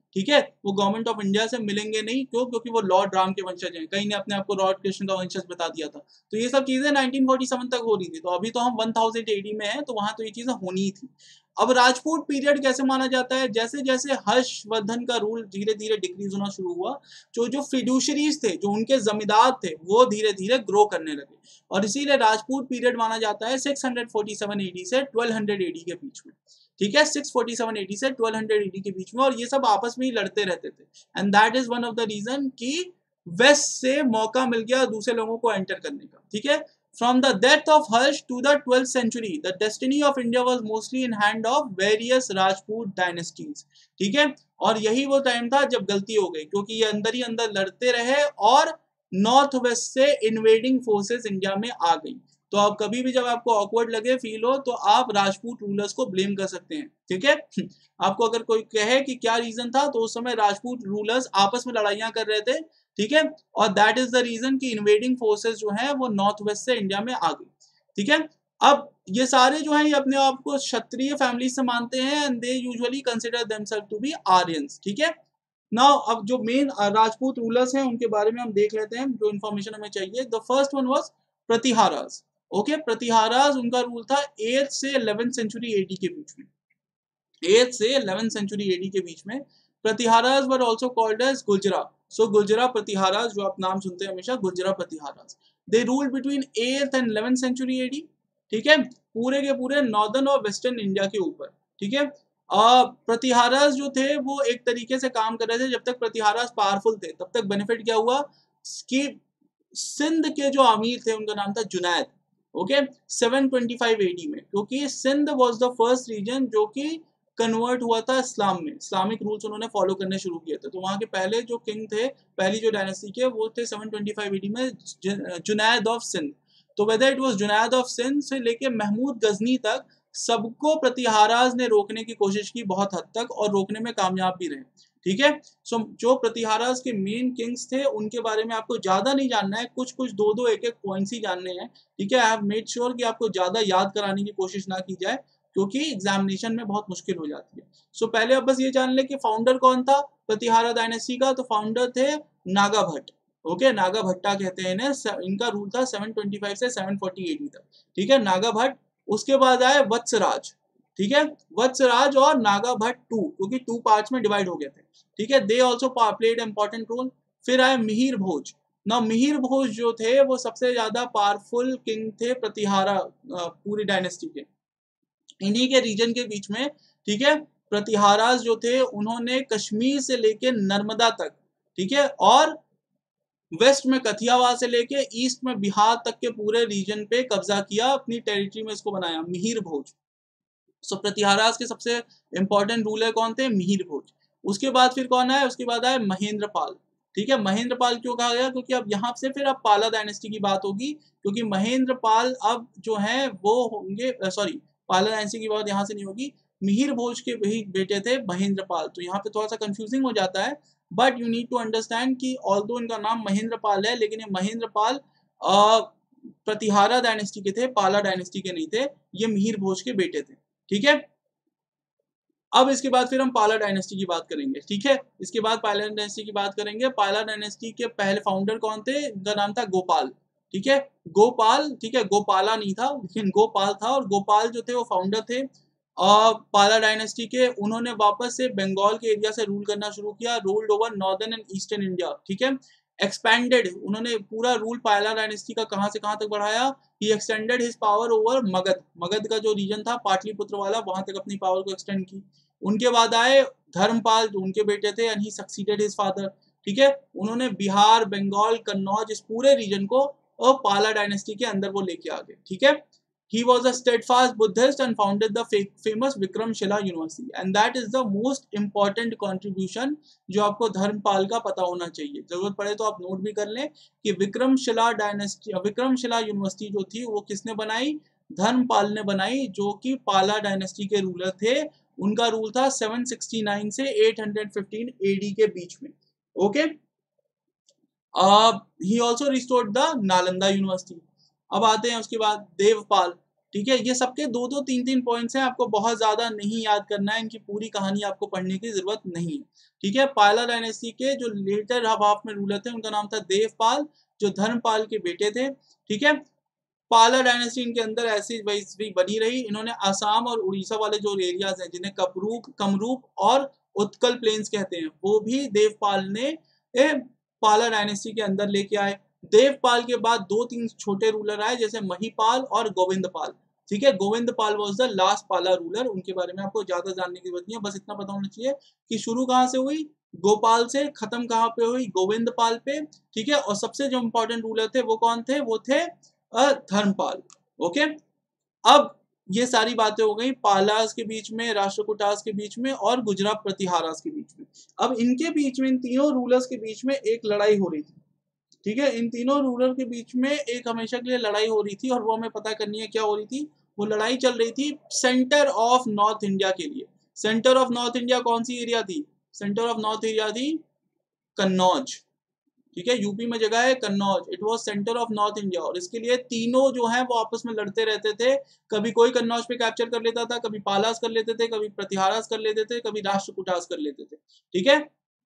ठीक है, वो गवर्नमेंट ऑफ इंडिया से मिलेंगे नहीं, क्यों? क्योंकि वो लॉर्ड राम के वंशज हैं, कहीं ने अपने आप को लॉर्ड कृष्ण का वंशज बता दिया था। तो ये सब चीजें 1947 तक हो रही थी, तो अभी तो हम 1000 AD में हैं, तो वहां तो ये चीजें होनी ही थी। अब राजपूत पीरियड कैसे माना जाता है? जैसे जैसे हर्षवर्धन का रूल धीरे धीरे डिक्रीज होना शुरू हुआ, जो जो फिड्यूशरीज थे, जो उनके जमींदार थे, वो धीरे धीरे ग्रो करने लगे, और इसीलिए राजपूत पीरियड माना जाता है 647 AD से 1200 AD के बीच में। ठीक है, 647 AD से 1200 AD के बीच में, और ये सब आपस में ही लड़ते रहते थे, and that is one of the reason कि वेस्ट से मौका मिल गया दूसरे लोगों को एंटर करने का। ठीक है, from the death of Harsha to the 12th century the destiny of India was mostly in hand of various Rajput dynasties. ठीक है, और यही वो टाइम था जब गलती हो गई, क्योंकि ये अंदर ही अंदर लड़ते रहे और नॉर्थ वेस्ट से इन्वेडिंग फोर्सेस इंडिया में आ गई। तो अब कभी भी जब आपको ऑकवर्ड लगे, फील हो, तो आप राजपूत रूलर्स को ब्लेम कर सकते हैं। ठीक है, आपको अगर कोई कहे कि क्या रीजन था, तो उस समय राजपूत रूलर्स आपस में लड़ाइयां कर रहे थे। ठीक है, और दैट इज द रीजन कि इन्वेडिंग फोर्सेस जो है वो नॉर्थ वेस्ट से इंडिया में आ गई। ठीक है, अब ये सारे जो है ये अपने आप को क्षत्रिय फैमिली से मानते हैं, and they usually consider themselves to be Aryans. ठीक है, नाउ अब जो मेन राजपूत रूलर्स हैं उनके बारे में हम देख लेते हैं, जो इन्फॉर्मेशन हमें चाहिए। The first one was Pratiharas. Okay, Pratiharas, उनका रूल था 8th से 11th सेंचुरी एडी के बीच में। 8th से 11th सेंचुरी एडी के बीच में Pratiharas were also called as Gurjara. So Gurjara Pratiharas, जो आप नाम सुनते हैं हमेशा, Gurjara Pratiharas. They ruled between 8th and 11th century AD. ठीक है, पूरे के पूरे नॉर्दर्न और वेस्टर्न इंडिया के ऊपर। ठीक है, प्रतिहारास जो थे वो एक तरीके से काम कर रहे थे। जब तक प्रतिहारास पावरफुल थे, तब तक बेनिफिट क्या हुआ कि सिंध के जो अमीर थे उनका नाम था जुनैद। ओके, 725 एडी में, क्योंकि Sindh was the first region जो कि कन्वर्ट हुआ था इस्लाम में, इस्लामिक रूल्स उन्होंने फॉलो करने शुरू किए थे। तो वहां के पहले जो किंग थे, पहली जो डायनेस्टी के, वो थे 725 एडी में जुनैद ऑफ सिंध। तो whether it was Junaid of Sindh से लेके महमूद गजनी तक, सबको प्रतिहारास ने रोकने की कोशिश की बहुत हद तक, और रोकने में कामयाब भी रहे। ठीक है, सो जो प्रतिहारास के मेन किंग्स थे उनके बारे में आपको ज्यादा नहीं जानना है, कुछ कुछ दो दो एक एक पॉइंट्स ही जानने हैं। ठीक है, आई हैव मेड श्योर कि आपको ज्यादा याद कराने की कोशिश ना की जाए, क्योंकि एग्जामिनेशन में बहुत मुश्किल हो जाती है। सो पहले अब बस ये जान ले कि फाउंडर कौन था प्रतिहारा डायनेस्टी का। तो फाउंडर थे नागा भट्ट। ओके, नागा भट्टा कहते हैं इन्हें। इनका रूल था 725 से 740 एडी तक। ठीक है, नागा भट्ट। उसके बाद आए वत्सराज। ठीक है, वत्सराज और नागा भट्ट टू, क्योंकि टू पार्ट्स में डिवाइड हो गए थे। ठीक है, they also played important role. फिर आए मिहिर भोज। ना मिहिर भोज जो थे वो सबसे ज्यादा पावरफुल किंग थे प्रतिहारा पूरी डायनेस्टी के, इन्हीं के रीजन के बीच में। ठीक है, प्रतिहारास जो थे उन्होंने कश्मीर से लेके नर्मदा तक, ठीक है, और वेस्ट में कथियावाड़ से लेके ईस्ट में बिहार तक के पूरे रीजन पे कब्जा किया, अपनी टेरिटरी में इसको बनाया, मिहिर भोज। सो प्रतिहारास के सबसे इंपॉर्टेंट रूलर कौन थे? मिहिर भोज। उसके बाद फिर कौन आया? उसके बाद आया महेंद्र पाल। ठीक है, महेंद्र पाल क्यों कहा गया? क्योंकि अब यहाँ से फिर अब पाला डायनेस्टी की बात होगी, क्योंकि महेंद्र पाल अब जो है वो होंगे, सॉरी, पाला डायनेस्टी की बात यहाँ से नहीं होगी। मिहिर भोज के वही बेटे थे महेंद्र पाल। तो यहाँ पे थोड़ा सा कंफ्यूजिंग हो जाता है, but you need to understand कि ऑल्दो इनका नाम महेंद्र पाल है, लेकिन ये महेंद्र पाल प्रतिहारा डायनेस्टी के थे, पाला डायनेस्टी के नहीं थे। ये मिहिर भोज के बेटे थे। ठीक है, अब इसके बाद फिर हम पाला डायनेस्टी की बात करेंगे। ठीक है, इसके बाद पाला डायनेस्टी की बात करेंगे। पाला डायनेस्टी के पहले फाउंडर कौन थे? उनका नाम था गोपाल। ठीक है, गोपाल। ठीक है, गोपाला नहीं था, लेकिन गोपाल था, और गोपाल जो थे वो फाउंडर थे पाला डायनेस्टी के। उन्होंने वापस से बंगाल के एरिया से रूल करना शुरू किया, ruled over northern and eastern India. ठीक है, एक्सपेंडेड, उन्होंने पूरा रूल पाला डायनेस्टी का कहां से कहां तक बढ़ाया। He extended his power over Magadh. Magadh का जो रीजन था पाटलिपुत्र वाला, वहां तक अपनी पावर को एक्सटेंड की। उनके बाद आए धर्मपाल, जो उनके बेटे थे, and he succeeded his father. ठीक है, उन्होंने बिहार, बंगाल, कन्नौज, इस पूरे रीजन को और पाला डायनेस्टी के अंदर वो लेके आ गए। ठीक है, he was a steadfast Buddhist and founded the famous Vikramshila University, and that is the most important contribution जो आपको धर्मपाल का पता होना चाहिए। जरूरत पड़े तो आप नोट भी कर लें कि विक्रमशिला डायनेस्टी, विक्रमशिला यूनिवर्सिटी जो थी वो किसने बनाई? धर्मपाल ने बनाई, जो कि पाला डायनेस्टी के रूलर थे। उनका रूल था 769 से 815 एडी के बीच में। Okay, he also restored the Nalanda university. अब आते हैं उसके बाद देवपाल। ठीक है, ये सबके 2-2 3-3 पॉइंट्स हैं, आपको बहुत ज्यादा नहीं याद करना है, इनकी पूरी कहानी आपको पढ़ने की जरूरत नहीं है। ठीक है, पाला डायनेस्टी के जो लेटर हाफ में रूलर थे उनका नाम था देवपाल, जो धर्मपाल के बेटे थे। ठीक है, पाला डायनेस्टी इनके अंदर ऐसी वैसी बनी रही। इन्होंने आसाम और उड़ीसा वाले जो एरियाज हैं जिन्हें कमरूप और उत्कल प्लेन्स कहते हैं, वो भी देवपाल ने पाला डायनेस्टी के अंदर लेके आए। देवपाल के बाद 2-3 छोटे रूलर आए, जैसे महिपाल और गोविंदपाल। ठीक है, Govindpal was the last Pala ruler, उनके बारे में आपको ज्यादा जानने की जरूरत नहीं है, बस इतना पता होना चाहिए कि शुरू कहाँ से हुई, गोपाल से, खत्म कहाँ पे हुई, गोविंदपाल पे। ठीक है, और सबसे जो इंपॉर्टेंट रूलर थे वो कौन थे, वो थे धर्मपाल। ओके, अब ये सारी बातें हो गई पालास के बीच में, राष्ट्रकूटास के बीच में और गुजरात प्रतिहारास के बीच में। अब इनके बीच में, इन तीनों रूलर्स के बीच में एक लड़ाई हो रही थी। ठीक है, इन तीनों रूलर के बीच में एक हमेशा के लिए लड़ाई हो रही थी, और वो हमें पता करनी है क्या हो रही थी। वो लड़ाई चल रही थी सेंटर ऑफ नॉर्थ इंडिया के लिए। सेंटर ऑफ नॉर्थ इंडिया कौन सी एरिया थी, सेंटर ऑफ नॉर्थ एरिया थी कन्नौज। ठीक है, यूपी में जगह है Kannauj, it was centre of north India, और इसके लिए तीनों जो हैं वो आपस में लड़ते रहते थे। कभी कोई कन्नौज पे कैप्चर कर लेता था, कभी पालास कर लेते थे, कभी प्रतिहारास कर लेते थे, कभी राष्ट्रकूटास कर लेते थे। ठीक है,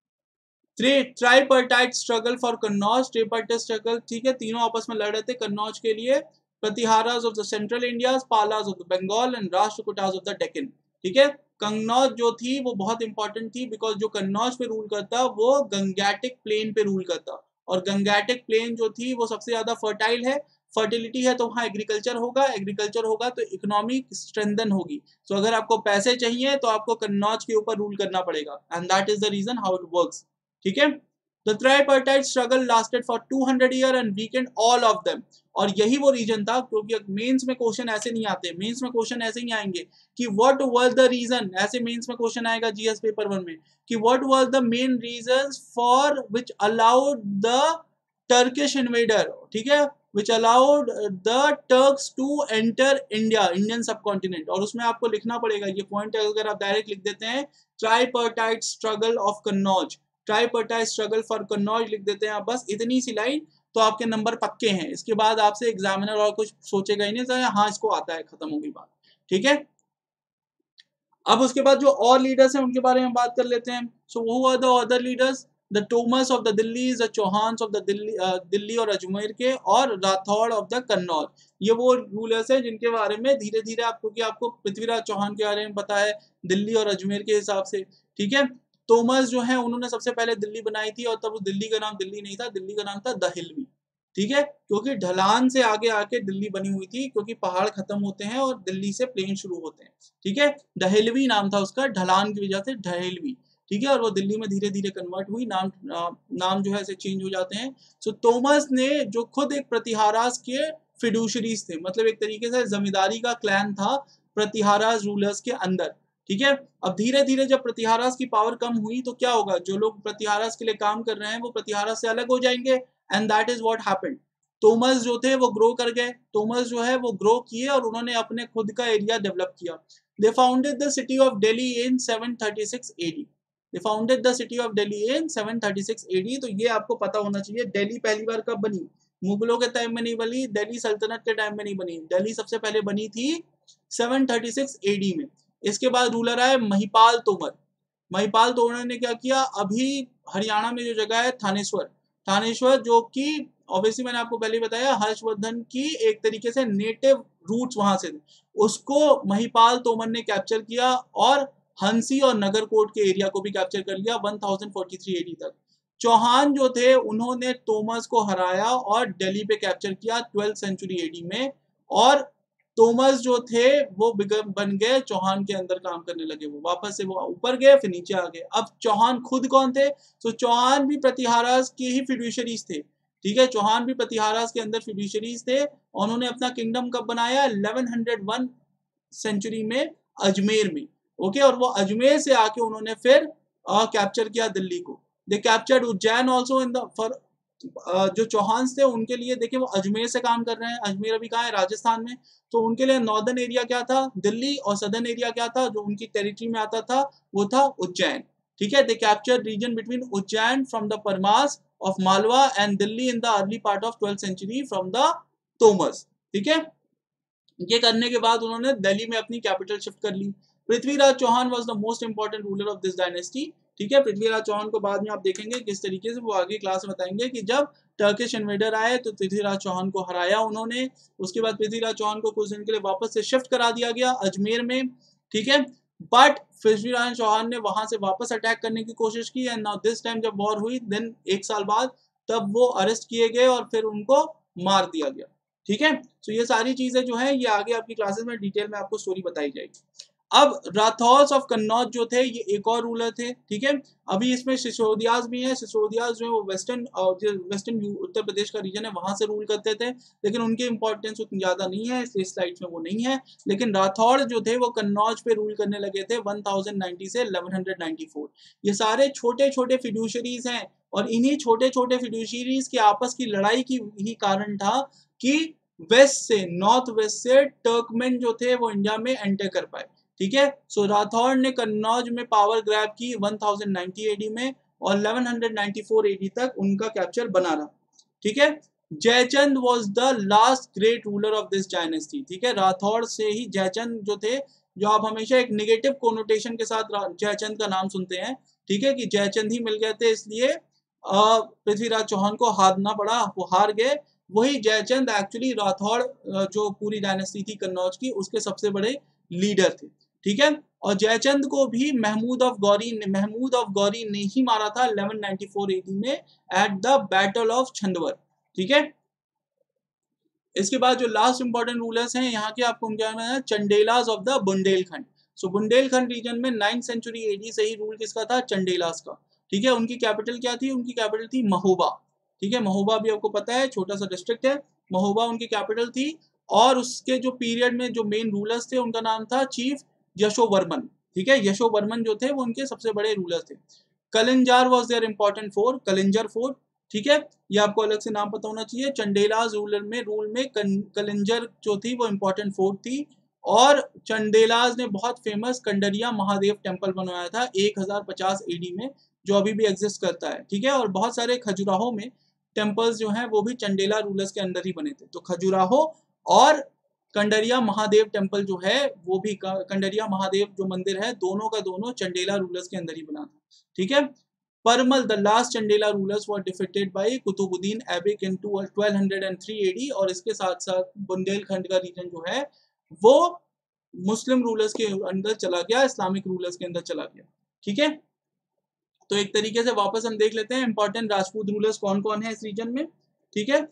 tripartite struggle for Kannauj, tripartite struggle. ठीक है, तीनों आपस में लड़ रहे थे कन्नौज के लिए। Pratiharas of the central India, Palas of the Bengal and Rashtrakutas of the Deccan. ठीक है, कन्नौज जो थी वो बहुत इंपॉर्टेंट थी, बिकॉज जो कन्नौज पे रूल करता वो गंगैटिक प्लेन पे रूल करता, और गंगैटिक प्लेन जो थी वो सबसे ज्यादा फर्टाइल है। फर्टिलिटी है तो वहाँ एग्रीकल्चर होगा, एग्रीकल्चर होगा तो इकोनॉमिक स्ट्रेंथन होगी। तो अगर आपको पैसे चाहिए तो आपको कन्नौज के ऊपर रूल करना पड़ेगा, and that is the reason how it works. ठीक है, the tripartite struggle lasted for 200 year and weakened all of them. और यही वो रीजन था, क्योंकि मेंस में क्वेश्चन ऐसे नहीं आते, मेंस में क्वेश्चन ऐसे नहीं आएंगे कि व्हाट वाज द रीजन, ऐसे मेंस में क्वेश्चन आएगा जीएस पेपर 1 में कि what was the main reasons for which allowed the Turkish invader, ठीक है, which allowed the Turks to enter India, Indian subcontinent। और उसमें आपको लिखना पड़ेगा ये पॉइंट, अगर आप डायरेक्ट लिख देते हैं tripartite struggle of Kannauj, tripartite struggle for Kannauj लिख देते हैं आप, बस इतनी सी लाइन, तो आपके नंबर पक्के हैं। इसके बाद आपसे एग्जामिनर और कुछ सोचेगा ही नहीं, तो हाँ इसको आता है, खत्म हो गई बात। ठीक है, अब उसके बाद जो और लीडर्स हैं उनके बारे में बात कर लेते हैं। So who are the other leaders, the Tomars of the Delhi, the Chauhans of the Delhi और अजमेर के, और राठौड़ ऑफ द कन्नौज। ये वो रूलर्स हैं जिनके बारे में धीरे धीरे आप, क्योंकि आपको पृथ्वीराज चौहान के बारे में पता है दिल्ली और अजमेर के हिसाब से। ठीक है, तोमस जो है उन्होंने सबसे पहले दिल्ली बनाई थी, और तब उस दिल्ली का नाम दिल्ली नहीं था, दिल्ली का नाम था दहिल्वी। ठीक है, क्योंकि ढलान से आगे आके दिल्ली बनी हुई थी, क्योंकि पहाड़ खत्म होते हैं और दिल्ली से प्लेन शुरू होते हैं। ठीक है, दहिलवी नाम था उसका, ढलान की वजह से दहिलवी। ठीक है, और वो दिल्ली में धीरे धीरे कन्वर्ट हुई, नाम जो है ऐसे चेंज हो जाते हैं। सो तोमस ने, जो खुद एक प्रतिहारास के फिड्यूशरीज थे, मतलब एक तरीके से जमींदारी का क्लैन था प्रतिहारास रूलर्स के अंदर। ठीक है, अब धीरे धीरे जब प्रतिहारास की पावर कम हुई तो क्या होगा, जो लोग प्रतिहारास के लिए काम कर रहे हैं वो प्रतिहारास से अलग हो जाएंगे, and that is what happened. Tomars जो थे वो ग्रो कर गए, तोमस जो है वो ग्रो किए और उन्होंने अपने खुद का एरिया डेवलप किया। They founded the city of Delhi in 736 AD. They founded the city of Delhi in 736 AD. तो ये आपको पता होना चाहिए, दिल्ली पहली बार कब बनी, मुगलों के टाइम में नहीं बनी, दिल्ली सल्तनत के टाइम में नहीं बनी, दिल्ली सबसे पहले बनी थी 736 एडी में। इसके बाद रूलर आए महिपाल तोमर। महिपाल तोमर ने क्या किया, अभी हरियाणा में जो जगह है थानेश्वर, थानेश्वर जो कि ऑब्वियसली मैंने आपको पहले ही बताया हर्षवर्धन की एक तरीके से नेटिव रूट्स वहां से थे, उसको महिपाल तोमर ने कैप्चर किया, और हंसी और नगरकोट के एरिया को भी कैप्चर कर लिया 1043 एडी तक। चौहान जो थे उन्होंने तोमस को हराया और दिल्ली पे कैप्चर किया 12th सेंचुरी एडी में, और तोमस जो थे वो बन गए चौहान के अंदर काम करने लगे, वो वापस से वो ऊपर गए फिर नीचे आ गए। अब चौहान खुद कौन थे, तो चौहान भी प्रतिहारास के ही फिड्यूशरीज थे। ठीक है, चौहान भी प्रतिहारास के अंदर फिड्यूशरीज थे, और उन्होंने अपना किंगडम कब बनाया, 1101 सेंचुरी में अजमेर में। ओके, और वो अजमेर से आके उन्होंने फिर कैप्चर किया दिल्ली को। They captured Ujjain also in the for, जो चौहान थे उनके लिए देखिए वो अजमेर से काम कर रहे हैं, अजमेर अभी कहाँ है, राजस्थान में। तो उनके लिए नॉर्दर्न एरिया क्या था, दिल्ली, और सदर्न एरिया क्या था जो उनकी टेरिटरी में आता था, वो था उज्जैन। ठीक है, they captured region between Ujjain from the Paramaras of Malwa and Delhi in the early part of 12th century from the Tomars. ठीक है, ये करने के बाद उन्होंने दिल्ली में अपनी कैपिटल शिफ्ट कर ली। Prithviraj Chauhan was the most important ruler of this dynasty. ठीक है, पृथ्वीराज चौहान को बाद में आप देखेंगे किस तरीके से वो आगे क्लास में बताएंगे कि जब टर्किश इन्वेडर आए तो पृथ्वीराज चौहान को हराया उन्होंने। उसके बाद पृथ्वीराज चौहान को कुछ दिन के लिए वापस से शिफ्ट करा दिया गया अजमेर में। ठीक है, बट पृथ्वीराज चौहान ने वहां से वापस अटैक करने की कोशिश की एंड नाउ दिस टाइम जब वॉर हुई देन 1 साल बाद तब वो अरेस्ट किए गए और फिर उनको मार दिया गया। ठीक है, तो ये सारी चीजें जो है ये आगे आपकी क्लासेस में डिटेल में आपको स्टोरी बताई जाएगी। अब राठौर ऑफ कन्नौज जो थे ये एक और रूलर थे। ठीक है, अभी इसमें सिसोदियाज भी है। सिसोदियाज जो है वो वेस्टर्न उत्तर प्रदेश का रीजन है वहां से रूल करते थे, लेकिन उनकी इंपॉर्टेंस उतनी ज्यादा नहीं है, इस स्लाइड में वो नहीं है। लेकिन राठौड़ जो थे वो कन्नौज पे रूल करने लगे थे 1090 से 1194। ये सारे छोटे छोटे फिड्यूशरीज हैं और इन्हीं छोटे छोटे फिड्यूशरीज के आपस की लड़ाई की ही कारण था कि वेस्ट से नॉर्थ वेस्ट से टर्कमेन जो थे वो इंडिया में एंटर कर पाए। ठीक है, सो राठौर ने कन्नौज में पावर ग्रैब की 1090 एडी में और 1194 एडी तक उनका कैप्चर बना रहा। ठीक है, Jaichand was the last great ruler of this dynasty. ठीक है, राठौर से ही जयचंद जो थे, जो आप हमेशा एक नेगेटिव कोनोटेशन के साथ जयचंद का नाम सुनते हैं। ठीक है, कि जयचंद ही मिल गए थे इसलिए पृथ्वीराज चौहान को हारना पड़ा, वो हार गए। वही जयचंद एक्चुअली राठौड़ जो पूरी डायनेस्टी थी कन्नौज की उसके सबसे बड़े लीडर थे। ठीक है, और जयचंद को भी महमूद ऑफ गौरी ने ही मारा था 1194 एडी में at the battle of Chandawar. ठीक है, इसके बाद जो लास्ट इंपॉर्टेंट रूलर्स हैं यहाँ के आपको जानना है Chandelas of the Bundelkhand. So Bundelkhand region में 9th सेंचुरी एडी से ही रूल किसका था? चंडेलास का। ठीक है, उनकी कैपिटल क्या थी? उनकी कैपिटल थी महोबा। ठीक है, महोबा भी आपको पता है छोटा सा डिस्ट्रिक्ट है, महोबा उनकी कैपिटल थी। और उसके जो पीरियड में जो मेन रूलर्स थे उनका नाम था चीफ यशोवर्मन। ठीक है, यशोवर्मन जो थे वो उनके सबसे बड़े रूलर थे। Kalinjar was their important fort, Kalinjar fort. ठीक है, ये आपको अलग से नाम पता होना चाहिए। चंडेलाज रूल में कलिंजर जो थी वो इंपॉर्टेंट फोर्ट थी। और चंडेलाज ने बहुत फेमस कंडरिया महादेव टेम्पल बनवाया था 1050 एडी में, जो अभी भी एग्जिस्ट करता है। ठीक है, और बहुत सारे खजुराहो में टेम्पल्स जो हैं वो भी चंडेला रूलर्स के अंदर ही बने थे। तो खजुराहो और कंडरिया महादेव टेम्पल जो है वो भी, कंडरिया महादेव जो मंदिर है दोनों का दोनों चंडेला रूलर्स के अंदर ही बना था। ठीक है, Paramal the last Chandela rulers were defeated by Qutbuddin Aibak in 1203 AD. और इसके साथ साथ बुंदेलखंड का रीजन जो है वो मुस्लिम रूलर्स के अंदर चला गया, इस्लामिक रूलर्स के अंदर चला गया। ठीक है, तो एक तरीके से वापस हम देख लेते हैं इंपॉर्टेंट राजपूत रूलर्स कौन कौन है इस रीजन में। ठीक है,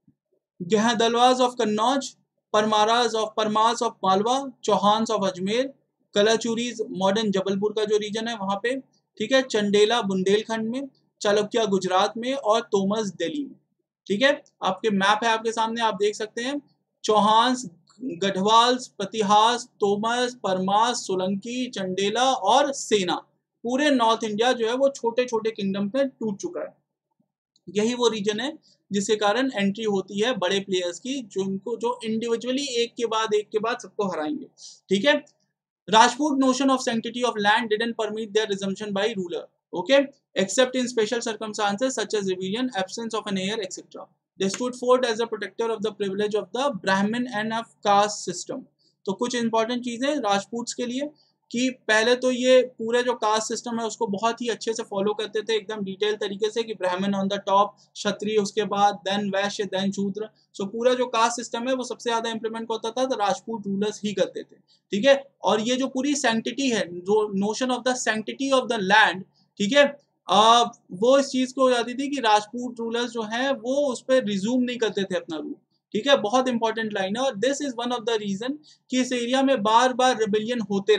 Gahadavalas of Kannauj, Paramaras of Malwa, Chauhan of Ajmer, Kalachuris modern Jabalpur का जो रीजन है वहां पे। ठीक है, चंडेला बुंदेलखंड में, चालुक्य गुजरात में और तोमस दिल्ली में। ठीक है, आपके मैप है आपके सामने, आप देख सकते हैं चौहान, गढ़वाल, प्रतिहास, तोमस, परमास, सोलंकी, चंडेला और सेना। पूरे नॉर्थ इंडिया जो है वो छोटे छोटे किंगडम में टूट चुका है। यही वो रीजन है जिसके कारण एंट्री होती है बड़े प्लेयर्स की, जो इंडिविजुअली एक के बाद सबको हराएंगे। ठीक है, Rajput notion of sanctity of land didn't permit their resumption by ruler, okay, except in special circumstances such as rebellion, absence of an heir, etc. They stood forth as a protector of the privilege of the Brahmin and of caste system. तो कुछ important चीजें राजपूत के लिए कि पहले तो ये पूरे जो कास्ट सिस्टम है उसको बहुत ही अच्छे से फॉलो करते थे एकदम डिटेल तरीके से, कि ब्राह्मण ऑन द टॉप, क्षत्रिय उसके बाद, देन वैश्य, देन शूद्र। सो पूरा जो कास्ट सिस्टम है वो सबसे ज्यादा इंप्लीमेंट होता था तो राजपूत रूलर्स ही करते थे। ठीक है, और ये जो पूरी सैंक्टिटी है, जो notion of the sanctity of the land, ठीक है, वो इस चीज को हो जाती थी कि राजपूत रूलर्स जो है वो उस पर रिज्यूम नहीं करते थे अपना रूल। ठीक है, बहुत इंपॉर्टेंट लाइन है। और this is one of the reason कि इस एरिया में बार बार रिबेलियन होते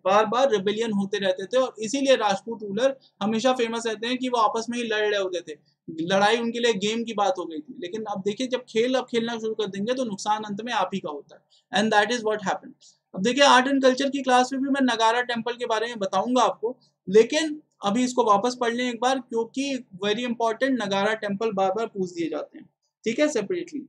रहते थे और इसीलिए राजपूत रूलर हमेशा फेमस रहते हैं कि वो आपस में ही लड़ रहे होते थे। लड़ाई उनके लिए गेम की बात हो गई थी, लेकिन अब देखिए जब खेलना शुरू कर देंगे तो नुकसान अंत में आप ही का होता है, and that is what happened. अब देखिए आर्ट एंड कल्चर की क्लास में भी मैं नगारा टेम्पल के बारे में बताऊंगा आपको, लेकिन अभी इसको वापस पढ़ लें एक बार, क्योंकि वेरी इंपॉर्टेंट नगारा टेम्पल बार बार पूछ दिए जाते हैं। ठीक है, separately.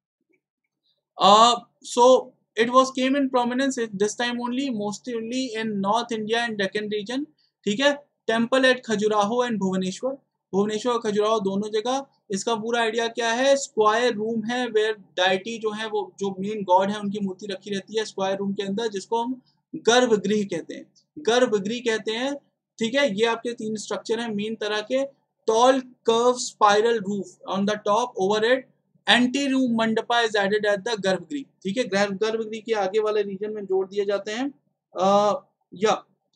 So it was came in prominence this time only, mostly in North India and Deccan region. ठीक है, temple at Khajuraho and Bhubaneswar. Bhubaneswar और खजुराहो दोनों जगह। इसका पूरा आइडिया क्या है, स्क्वायर रूम है वेयर डाइटी जो है वो जो मेन गॉड है उनकी मूर्ति रखी रहती है स्क्वायर रूम के अंदर, जिसको हम गर्भगृह कहते हैं, गर्भगृह कहते हैं। ठीक है, ये आपके 3 स्ट्रक्चर हैं मेन तरह के। Tall curve spiral roof on the top overhead, anteroom mandapa is added at the garbhagriha. ठीक है, गर्भगृह के आगे वाले रीजन में जोड़ दिए जाते हैं। या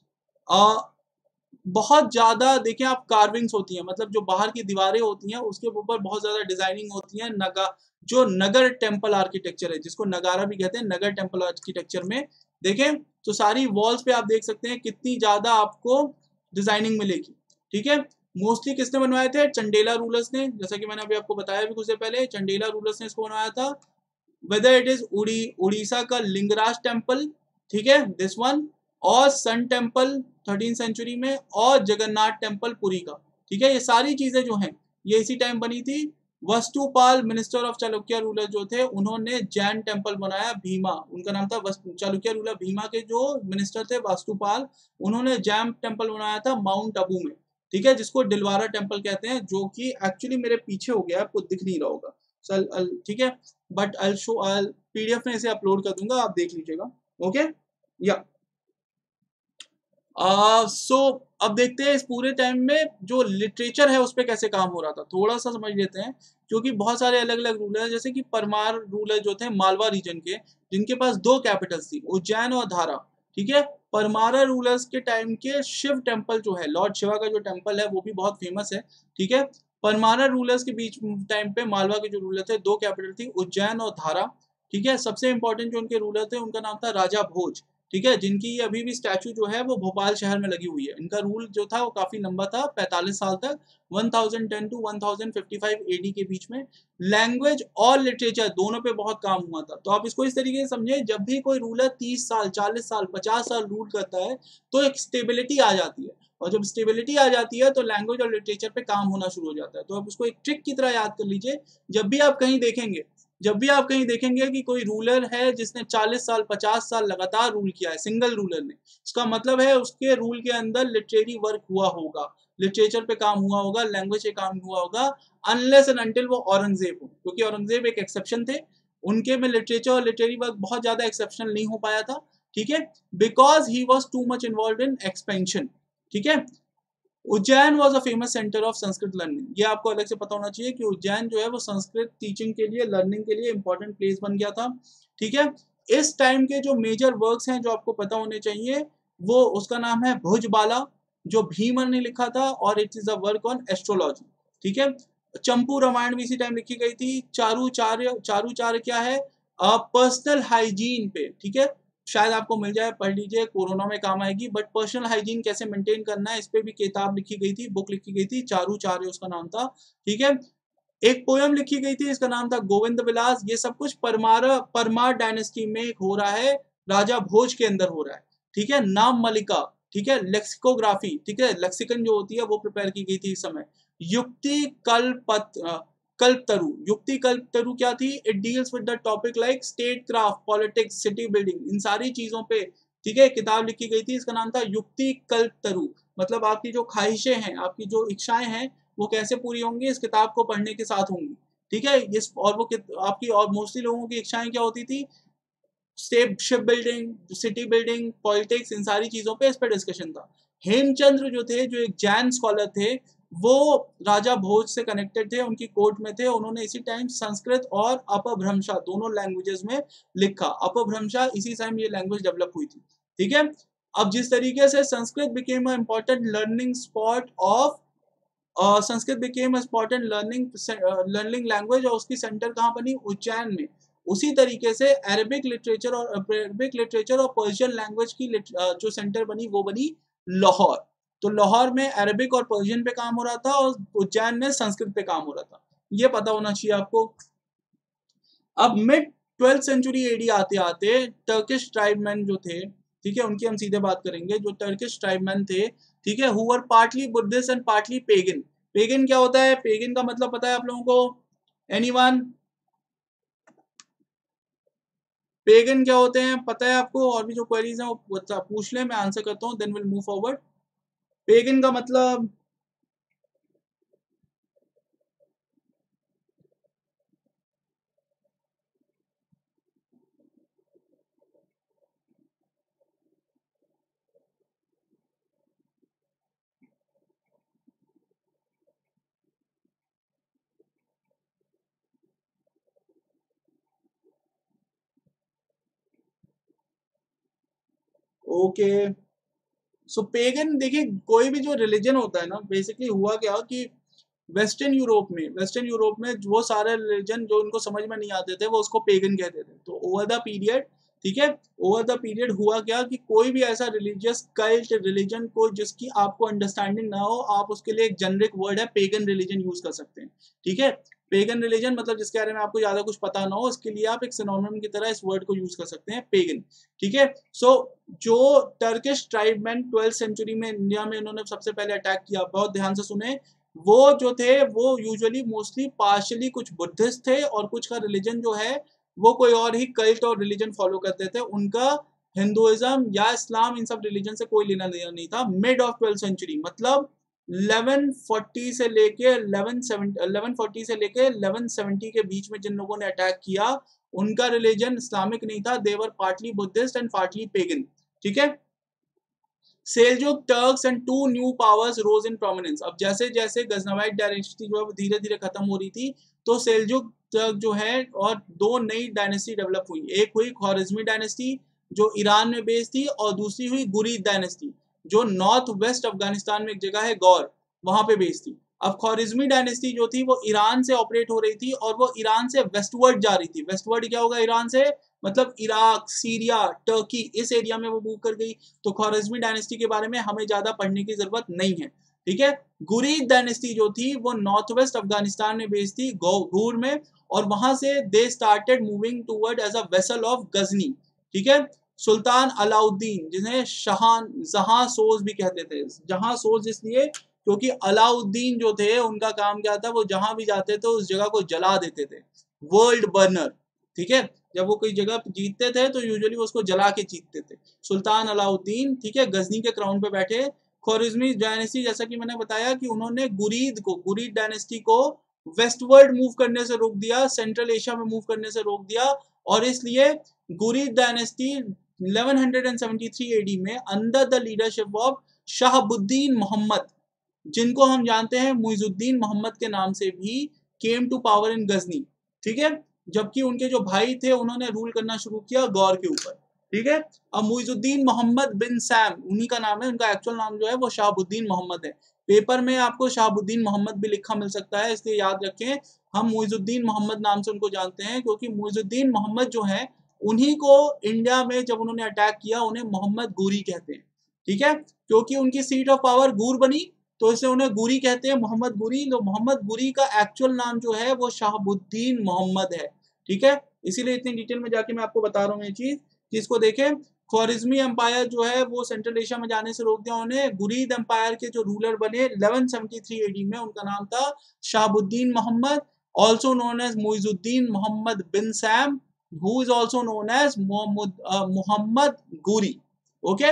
बहुत ज्यादा देखिए आप कार्विंग्स होती हैं, मतलब जो बाहर की दीवारें होती हैं उसके ऊपर बहुत ज्यादा डिजाइनिंग होती है। जो नगर टेम्पल आर्किटेक्चर है, जिसको नगारा भी कहते हैं, नगर टेम्पल आर्किटेक्चर में देखें तो सारी वॉल्स पे आप देख सकते हैं कितनी ज्यादा आपको डिजाइनिंग मिलेगी। ठीक है, मोस्टली किसने बनवाए थे, चंडेला रूलर्स ने, जैसा कि मैंने अभी आपको बताया भी कुछ देर पहले, चंडेला रूलर्स ने इसको बनवाया था। वेदर इट इज उड़ीसा का लिंगराज टेम्पल, ठीक है दिस वन, और सन टेम्पल 13th सेंचुरी में, और जगन्नाथ टेम्पल पुरी का। ठीक है, ये सारी चीजें जो हैं ये इसी टाइम बनी थी। Vastupal minister of Chalukya ruler जो थे उन्होंने जैन टेम्पल बनाया, भीमा उनका नाम था। चालुक्य रूलर भीमा के जो मिनिस्टर थे वस्तुपाल, उन्होंने जैन टेम्पल बनाया था माउंट आबू में। ठीक है, जिसको दिलवारा टेम्पल कहते हैं, जो कि एक्चुअली मेरे पीछे हो गया, आपको दिख नहीं रहा होगा। ठीक है, बट आई शो पीडीएफ में इसे अपलोड कर दूंगा, आप देख लीजिएगा। ओके, या सो अब देखते हैं इस पूरे टाइम में जो लिटरेचर है उस पर कैसे काम हो रहा था, थोड़ा सा समझ लेते हैं। क्योंकि बहुत सारे अलग अलग रूलर हैं, जैसे कि परमार रूलर जो थे मालवा रीजन के, जिनके पास 2 कैपिटल्स थी, उज्जैन और धारा। ठीक है, परमारा रूलर्स के टाइम के शिव टेम्पल जो है, लॉर्ड शिवा का जो टेम्पल है वो भी बहुत फेमस है। ठीक है, परमारा रूलर्स के बीच टाइम पे मालवा के जो रूलर थे 2 कैपिटल थी, उज्जैन और धारा। ठीक है, सबसे इंपॉर्टेंट जो उनके रूलर थे उनका नाम था राजा भोज। ठीक है, जिनकी अभी भी स्टैचू जो है वो भोपाल शहर में लगी हुई है। इनका रूल जो था वो काफी लंबा था, 45 साल तक, 1010 टू 1055 एडी के बीच में। लैंग्वेज और लिटरेचर दोनों पे बहुत काम हुआ था। तो आप इसको इस तरीके से समझे, जब भी कोई रूलर 30 साल 40 साल 50 साल रूल करता है तो एक स्टेबिलिटी आ जाती है, और जब स्टेबिलिटी आ जाती है तो लैंग्वेज और लिटरेचर पे काम होना शुरू हो जाता है। तो आप इसको एक ट्रिक की तरह याद कर लीजिए। जब भी आप कहीं देखेंगे, जब भी आप कहीं देखेंगे कि कोई रूलर है जिसने 40 साल 50 साल लगातार रूल किया है, सिंगल रूलर ने, इसका मतलब है उसके रूल के अंदर लिटरेरी वर्क हुआ होगा, लिटरेचर पे काम हुआ होगा, लैंग्वेज पे काम हुआ होगा, अनलेस एंड अनटिल वो औरंगजेब हो, क्योंकि औरंगजेब एक एक्सेप्शन थे, उनके में लिटरेचर और लिटरेरी वर्क बहुत ज्यादा एक्सेप्शनल नहीं हो पाया था। ठीक है, because he was too much involve in expansion. ठीक है, Ujjain was a famous centre of Sanskrit learning, ये आपको अलग से पता होना चाहिए कि उज्जैन जो है वो संस्कृत टीचिंग के लिए, लर्निंग के लिए इंपॉर्टेंट प्लेस बन गया था। ठीक है, इस टाइम के जो मेजर वर्क्स हैं जो आपको पता होने चाहिए, वो उसका नाम है भुजबाला, जो भीमन ने लिखा था, और it is a work on astrology. ठीक है, चंपू रामायण भी इसी टाइम लिखी गई थी। चारुचार्य, चारुचार्य क्या है, पर्सनल हाइजीन पे। ठीक है, शायद आपको मिल जाए, पढ़ लीजिए, कोरोना में काम आएगी। बट पर्सनल हाइजीन कैसे मेंटेन करना है इस पे भी किताब लिखी गई थी, बुक लिखी गई थी, चारुचार्य उसका नाम था। ठीक है, एक पोयम लिखी गई थी, इसका नाम था गोविंद विलास। ये सब कुछ परमार डायनेस्टी में हो रहा है, राजा भोज के अंदर हो रहा है। ठीक है, नाम मलिका। ठीक है, लेक्सिकोग्राफी, ठीक है, लेक्सिकन जो होती है वो प्रिपेयर की गई थी इस समय। युक्ति कल्पतरु, युक्ति कल्पतरु क्या थी, it deals with the topic like statecraft, politics, city building, इन सारी चीजों पे। ठीक है, किताब लिखी गई थी, इसका नाम था युक्ति कल्पतरु। मतलब आपकी जो ख्वाहिशें हैं, आपकी जो इच्छाएं हैं, वो कैसे पूरी होंगी, इस किताब को पढ़ने के साथ होंगी। ठीक है, इस और वो आपकी, और मोस्टली लोगों की इच्छाएं क्या होती थी, ship building, city building, politics, इन सारी चीजों पे इस पर डिस्कशन था। हेमचंद्र जो थे, जो एक जैन स्कॉलर थे, वो राजा भोज से कनेक्टेड थे, उनकी कोर्ट में थे। उन्होंने इसी टाइम संस्कृत और अपभ्रंशा दोनों लैंग्वेजेस में लिखा। अपभ्रंशा इसी टाइम ये लैंग्वेज डेवलप हुई थी। ठीक है, अब जिस तरीके से Sanskrit became a important learning spot of, Sanskrit became important learning language, और उसकी सेंटर कहाँ बनी, उज्जैन में। उसी तरीके से अरबिक लिटरेचर और पर्शियन लैंग्वेज की जो सेंटर बनी वो बनी लाहौर। तो लाहौर में अरबिक और पर्शियन पे काम हो रहा था, और उज्जैन में संस्कृत पे काम हो रहा था। ये पता होना चाहिए आपको। अब मिड 12th सेंचुरी एडी आते आते टर्किश ट्राइबमैन जो थे, ठीक है, उनकी हम सीधे बात करेंगे। जो टर्किश ट्राइबमैन थे, ठीक है, who were partly Buddhist and partly pagan. Pagan क्या होता है, पेगन का मतलब पता है आप लोगों को, एनीवन, पेगन क्या होते हैं पता है आपको? और भी जो क्वेरीज हैं वो पूछ ले, मैं आंसर करता हूँ, then will move forward. Pagan का मतलब, ओके, सो पेगन, देखिए कोई भी जो रिलीजन होता है ना, बेसिकली हुआ क्या कि वेस्टर्न यूरोप में वो सारे रिलीजन जो उनको समझ में नहीं आते थे वो उसको पेगन कहते थे। तो ओवर द पीरियड, ठीक है, ओवर द पीरियड हुआ क्या कि कोई भी ऐसा रिलीजियस कल्ट रिलीजन को जिसकी आपको अंडरस्टैंडिंग ना हो, आप उसके लिए एक जेनरिक वर्ड है पेगन रिलीजन यूज कर सकते हैं। ठीक है, पेगन रिलीजन मतलब जिसके बारे में आपको ज्यादा कुछ पता ना हो, उसके लिए आप एक सिनोनिम की तरह इस वर्ड को यूज कर सकते हैं, पेगन। ठीक है, सो जो टर्किश ट्राइबमैन 12th सेंचुरी में इंडिया में इन्होंने सबसे पहले अटैक किया, बहुत ध्यान से सुने, वो जो थे वो यूजुअली मोस्टली पार्शियली कुछ बुद्धिस्ट थे और कुछ का रिलीजन जो है वो कोई और ही कल्ट और रिलीजन फॉलो करते थे। उनका हिंदुइज्म या इस्लाम इन सब रिलीजन से कोई लेना देना नहीं था। मिड ऑफ 12th सेंचुरी मतलब 1140 से लेके 1140 से लेके 1170 के बीच में जिन लोगों ने अटैक किया, उनका रिलीजन इस्लामिक नहीं था, they were partly Buddhist and partly pagan. ठीक है, Seljuk Turks and two new powers rose in prominence. अब जैसे जैसे गजनवाइट डायनेस्टी जो है वो धीरे धीरे खत्म हो रही थी, तो सेल्जुक टर्क जो है और दो नई डायनेस्टी डेवलप हुई। एक हुई ख्वारिज्मी डायनेस्टी जो ईरान में बेस्ड थी, और दूसरी हुई गुरीद डायनेस्टी जो नॉर्थ वेस्ट अफगानिस्तान में एक जगह है गौर, वहां पे बेस्ड थी। अब ख्वारिज्मी डायनेस्टी जो थी वो ईरान से ऑपरेट हो रही थी और वो ईरान से वेस्टवर्ड जा रही थी। वेस्टवर्ड क्या होगा ईरान से, मतलब इराक, सीरिया, टर्की, इस एरिया में वो मूव कर गई। तो ख्वारिज्मी डायनेस्टी के बारे में हमें ज्यादा पढ़ने की जरूरत नहीं है। ठीक है, गुरीद डायनेस्टी जो थी वो नॉर्थ वेस्ट अफगानिस्तान में बेस्ड थी, गौर में, और वहां से they started moving toward as a vassal of Ghazni. ठीक है, सुल्तान अलाउद्दीन, जिन्हें जहां सोज भी कहते थे, जहां सोज इसलिए क्योंकि अलाउद्दीन जो थे उनका काम क्या था, वो जहां भी जाते थे उस जगह को जला देते थे, वर्ल्ड बर्नर। ठीक है, जब वो कोई जगह जीतते थे तो यूजुअली वो उसको जला के जीतते थे। सुल्तान अलाउद्दीन, ठीक है, गजनी के क्राउन पे बैठे। ख्वारिज्मी डायनेस्टी, जैसा कि मैंने बताया कि उन्होंने गुरीद डायनेस्टी को वेस्टवर्ड मूव करने से रोक दिया, सेंट्रल एशिया में मूव करने से रोक दिया, और इसलिए गुरीद डायनेस्टी 1173 एडी में under the leadership of Shahabuddin Mohammad, जिनको हम जानते हैं मुइजुद्दीन मोहम्मद के नाम से भी, came to power in Ghazni. ठीक है, जबकि उनके जो भाई थे उन्होंने रूल करना शुरू किया गौर के ऊपर। ठीक है, अब मुइजुद्दीन मोहम्मद बिन सैम उन्हीं का नाम है, उनका एक्चुअल नाम जो है वो शाहबुद्दीन मोहम्मद है। पेपर में आपको शाहबुद्दीन मोहम्मद भी लिखा मिल सकता है, इसलिए याद रखें हम मुइजुद्दीन मोहम्मद नाम से उनको जानते हैं, क्योंकि मुइजुद्दीन मोहम्मद जो है उन्हीं को इंडिया में जब उन्होंने अटैक किया उन्हें मोहम्मद गूरी कहते हैं। ठीक है, क्योंकि उनकी सीट ऑफ पावर गूर बनी तो इसे उन्हें गुरी कहते हैं, मोहम्मद गुरी। तो मोहम्मद गुरी का एक्चुअल नाम जो है वो शाहबुद्दीन मोहम्मद है। ठीक है, इसीलिए इतनी डिटेल में जाके मैं आपको बता रहा हूँ ये चीज कि इसको देखें। ख्वारिज्मी एम्पायर जो है वो सेंट्रल एशिया में जाने से रोक दिया उन्हें। गुरीद एम्पायर के जो रूलर बने 1173 एडी में, उनका नाम था Shahabuddin Mohammad, also known as Muizuddin Mohammad bin Sam, who is also known as Mohammad Ghori. Okay,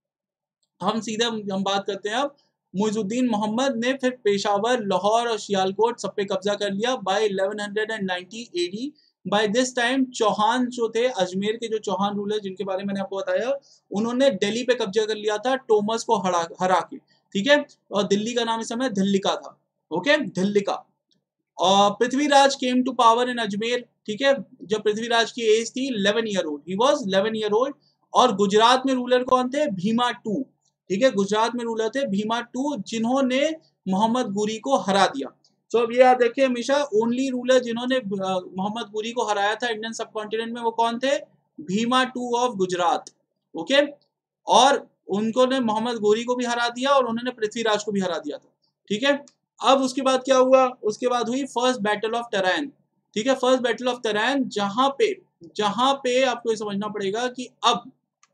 हम सीधे हम बात करते हैं अब। मुइजुद्दीन मोहम्मद ने फिर पेशावर, लाहौर और सियालकोट सब पे कब्जा कर लिया by 1190 AD. By this time Chauhan जो थे, अजमेर के जो चौहान रूलर जिनके बारे में मैंने आपको बताया, उन्होंने दिल्ली पे कब्जा कर लिया था टोमस को हरा के। ठीक है, और दिल्ली का नाम इस समय धिल्लिका था। ओके, धिल्लिका। और Prithviraj came to power in Ajmer. ठीक है, जब पृथ्वीराज की एज थी 11 year old, he was 11 year old. और गुजरात में रूलर कौन थे, भीमा टू। ठीक है, गुजरात में रूलर थे भीमा टू, जिन्होंने मोहम्मद गुरी को हरा दिया। तो अब ये याद रखिए हमेशा, ओनली रूलर जिन्होंने मोहम्मद गुरी को हराया था इंडियन सब कॉन्टिनेंट में, वो कौन थे, Bhima two of Gujarat. Okay, और उनको ने मोहम्मद गोरी को भी हरा दिया और उन्होंने पृथ्वीराज को भी हरा दिया था। ठीक है, अब उसके बाद क्या हुआ, उसके बाद हुई फर्स्ट बैटल ऑफ टरैन। ठीक है, फर्स्ट बैटल ऑफ टरैन, जहां पे आपको ये समझना पड़ेगा कि अब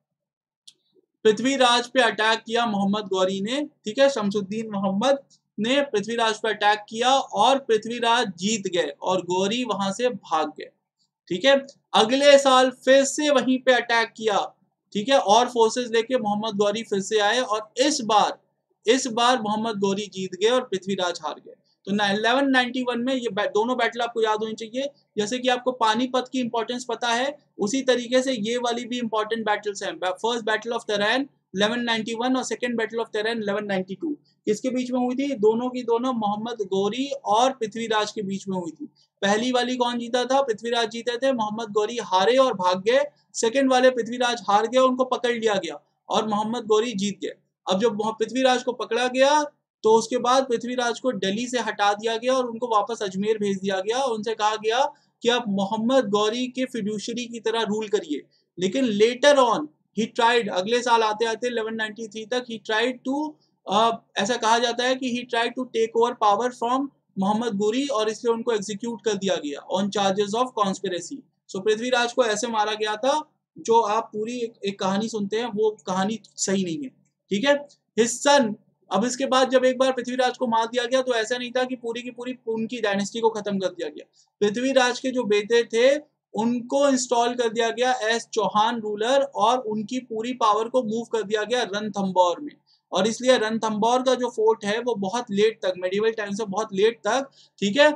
पृथ्वीराज पे अटैक किया मोहम्मद गौरी ने। ठीक है, शमसुद्दीन मोहम्मद ने पृथ्वीराज पे अटैक किया और पृथ्वीराज जीत गए और गौरी वहां से भाग गए। ठीक है, अगले साल फिर से वहीं पे अटैक किया। ठीक है, और फोर्सेस लेके मोहम्मद गौरी फिर से आए और इस बार मोहम्मद गौरी जीत गए और पृथ्वीराज हार गए। तो 1191 में ये दोनों बैटल आपको याद होनी चाहिए। जैसे कि आपको पानीपत की इंपॉर्टेंस पता है, उसी तरीके से ये वाली भी इंपॉर्टेंट बैटल्स हैं। फर्स्ट बैटल ऑफ टरैन 1191 और सेकंड बैटल ऑफ टरैन 1192 किसके बीच में हुई थी, दोनों की दोनों मोहम्मद गौरी और पृथ्वीराज के बीच में हुई थी। पहली वाली कौन जीता था, पृथ्वीराज जीते थे, मोहम्मद गौरी हारे और भाग गए। सेकंड वाले पृथ्वीराज हार गए, उनको पकड़ लिया गया और मोहम्मद गौरी जीत गए। अब जब पृथ्वीराज को पकड़ा गया तो उसके बाद पृथ्वीराज को दिल्ली से हटा दिया गया और उनको वापस अजमेर भेज दिया गया और उनसे कहा गया कि आप मोहम्मद गौरी के फिड्यूशरी की तरह रूल करिए। लेकिन लेटर ऑन ही ट्राइड, अगले साल आते आते 1193 तक ही ट्राइड टू, ऐसा कहा जाता है कि he tried to take over power from Mohammad Ghori और इसलिए उनको एग्जीक्यूट कर दिया गया on charges of conspiracy. So Prithviraj को ऐसे मारा गया था, जो आप पूरी एक कहानी सुनते हैं वो कहानी सही नहीं है, ठीक है। हिज सन, अब इसके बाद जब एक बार पृथ्वीराज को मार दिया गया तो ऐसा नहीं था कि पूरी की पूरी उनकी डायनेस्टी को खत्म कर दिया गया। पृथ्वीराज के जो बेटे थे उनको इंस्टॉल कर दिया गया एज चौहान रूलर और उनकी पूरी पावर को मूव कर दिया गया रणथंबोर में। और इसलिए रणथंबोर का जो फोर्ट है वो बहुत लेट तक, मेडिवल टाइम से बहुत लेट तक, ठीक है,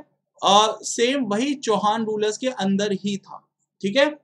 सेम वही चौहान रूलर्स के अंदर ही था, ठीक है।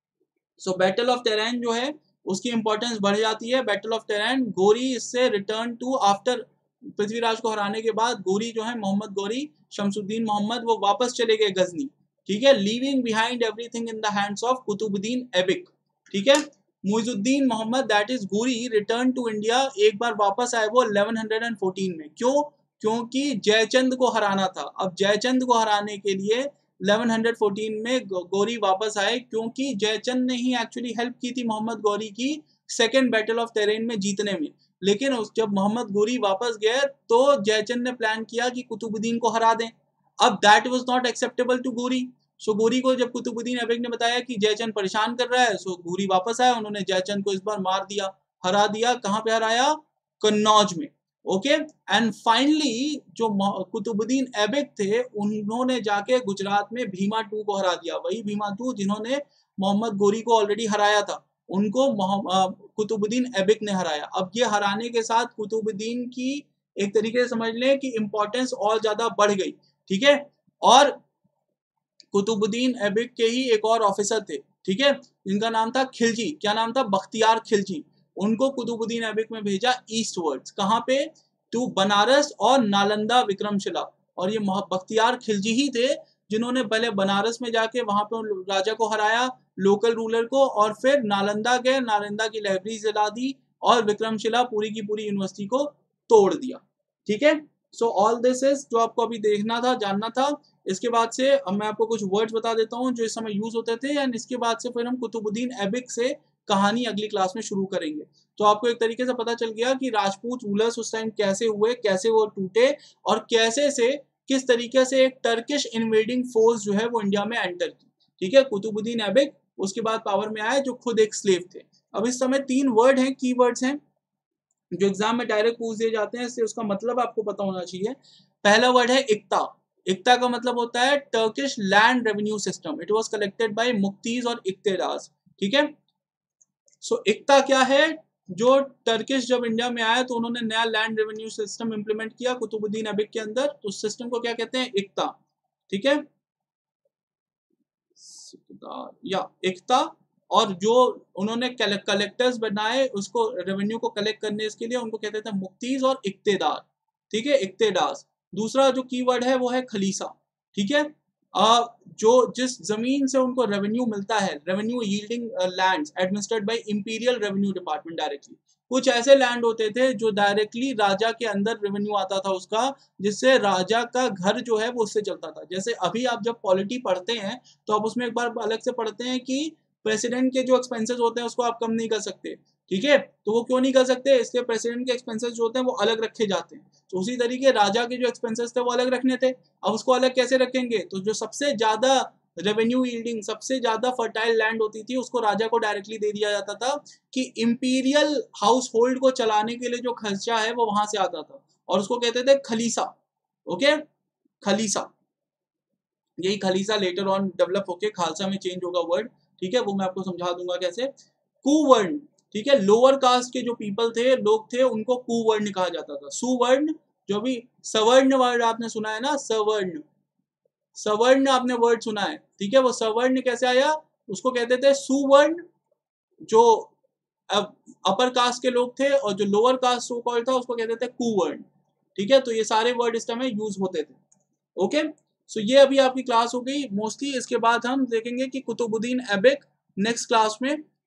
सो बैटल ऑफ टेरैन जो है उसकी इंपॉर्टेंस बढ़ जाती है। बैटल ऑफ टेरैन, गोरी इससे रिटर्न टू आफ्टर, पृथ्वीराज को हराने के बाद गोरी जो है, मोहम्मद गौरी, शमसुद्दीन मोहम्मद, वो वापस चले गए गजनी, ठीक है, leaving behind everything in the hands of Qutubuddin Aibak, ठीक है। Muizuddin Mohammad that is Ghori return to India, एक बार वापस आए वो 1114 में। क्यों? क्योंकि जयचंद को हराना था। अब जयचंद को हराने के लिए 1114 में गौरी वापस आए, क्योंकि जयचंद ने ही एक्चुअली हेल्प की थी मोहम्मद गौरी की सेकेंड बैटल ऑफ टेरेन में जीतने में। लेकिन जब मोहम्मद गौरी वापस गए तो जयचंद ने प्लान किया कि कुतुबुद्दीन को हरा दें। अब that was not acceptable to Ghori. So Ghori को जब कुतुबुद्दीन ऐबक ने बताया कि जयचंद परेशान कर रहा है, सो गौरी वापस आया, उन्होंने जयचंद को इस बार मार दिया, हरा दिया। कहाँ पे हराया? कन्नौज में, ओके। एंड फाइनली जो कुतुबुद्दीन ऐबक थे उन्होंने जाके गुजरात में भीमा II को हरा दिया। वही भीमा II जिन्होंने मोहम्मद गौरी को ऑलरेडी हराया था, उनको कुतुबुद्दीन ऐबक ने हराया। अब ये हराने के साथ कुतुबुद्दीन की एक तरीके से समझ लें कि इंपॉर्टेंस और ज्यादा बढ़ गई, ठीक है। और कुतुबुद्दीन ऐबक के ही एक और ऑफिसर थे, ठीक है, जिनका नाम था खिलजी। क्या नाम था? बख्तियार खिलजी। उनको कुतुबुद्दीन ऐबक में भेजा ईस्ट वर्ड्स, कहाँ पे? टू बनारस और नालंदा विक्रमशिला। और ये बख्तियार खिलजी ही थे जिन्होंने पहले बनारस में जाके वहां पे राजा को हराया, लोकल रूलर को, और फिर नालंदा गए, नालंदा की लाइब्रेरी जला दी और विक्रमशिला पूरी की पूरी यूनिवर्सिटी को तोड़ दिया, ठीक है। सो ऑल दिस इज जो आपको अभी देखना था, जानना था। इसके बाद से अब मैं आपको कुछ वर्ड्स बता देता हूँ जो इस समय यूज होते थे, एंड इसके बाद से फिर हम कुतुबुद्दीन ऐबक से कहानी अगली क्लास में शुरू करेंगे। तो आपको एक तरीके से पता चल गया कि राजपूत रूलर्स उस टाइम कैसे हुए, कैसे वो टूटे, और कैसे से किस तरीके से एक टर्किश इन्वेडिंग फोर्स जो है वो इंडिया में एंटर की, ठीक है। कुतुबुद्दीन ऐबक उसके बाद पावर में आए जो खुद एक स्लेव थे। अब इस समय 3 वर्ड हैं, की वर्ड्स हैं, जो एग्जाम में डायरेक्ट पूछ दिए जाते हैं, इससे उसका मतलब आपको पता होना चाहिए। पहला वर्ड है इक्ता। इक्ता का मतलब होता है Turkish land revenue system. It was collected by muqtis और इक्तेदार्स, ठीक है। सो इक्ता क्या है? जो टर्किश जब इंडिया में आया तो उन्होंने नया लैंड रेवेन्यू सिस्टम इंप्लीमेंट किया कुतुबुद्दीन ऐबक के अंदर, तो उस सिस्टम को क्या कहते हैं? इक्ता, ठीक है, या इक्ता। और जो उन्होंने कलेक्टर्स बनाए उसको, रेवेन्यू को कलेक्ट करने के लिए, उनको कहते थे मुक्तीज और इक्तेदार, ठीक है, इक्तेदार। दूसरा जो कीवर्ड है वो है खलीसा, ठीक है। जो जिस जमीन से उनको रेवेन्यू मिलता है, revenue yielding lands administered by imperial revenue department directly. कुछ ऐसे लैंड होते थे जो डायरेक्टली राजा के अंदर रेवेन्यू आता था उसका, जिससे राजा का घर जो है वो उससे चलता था। जैसे अभी आप जब पॉलिटी पढ़ते हैं तो आप उसमें एक बार अलग से पढ़ते हैं कि प्रेसिडेंट के जो एक्सपेंसेस होते हैं उसको आप कम नहीं कर सकते, ठीक है। तो वो क्यों नहीं कर सकते? इसलिए प्रेसिडेंट के एक्सपेंसेस जो होते हैं वो अलग रखे जाते हैं। तो उसी तरीके राजा के जो एक्सपेंसेस थे वो अलग रखने थे। अब उसको अलग कैसे रखेंगे? तो जो सबसे ज्यादा रेवेन्यू यील्डिंग, सबसे ज्यादा फर्टाइल लैंड होती थी उसको राजा को डायरेक्टली दे दिया जाता था, कि इंपीरियल हाउस होल्ड को चलाने के लिए जो खर्चा है वो वहां से आता था, और उसको कहते थे खलीसा, ओके, खलीसा। यही खलीसा लेटर ऑन डेवलप होके खालसा में चेंज होगा वर्ड, ठीक है, वो मैं आपको समझा दूंगा कैसे। कुवर्ण, ठीक है, लोअर कास्ट के जो पीपल थे, लोग थे, उनको कुवर्ण कहा जाता था। सुवर्ण, जो भी सवर्ण वर्ड आपने सुना है ना, सवर्ण, सवर्ण आपने वर्ड सुना है, ठीक है, वो सवर्ण कैसे आया? उसको कहते थे सुवर्ण, जो अपर कास्ट के लोग थे, और जो लोअर कास्ट सो कॉल्ड था उसको कहते थे कुवर्ण, ठीक है। तो ये सारे वर्ड इस टाइम यूज होते थे, ओके। सो ये अभी आपकी क्लास हो गई मोस्टली। इसके बाद हम देखेंगे कि कुतुबुद्दीन ऐबक नेक्स्ट क्लास में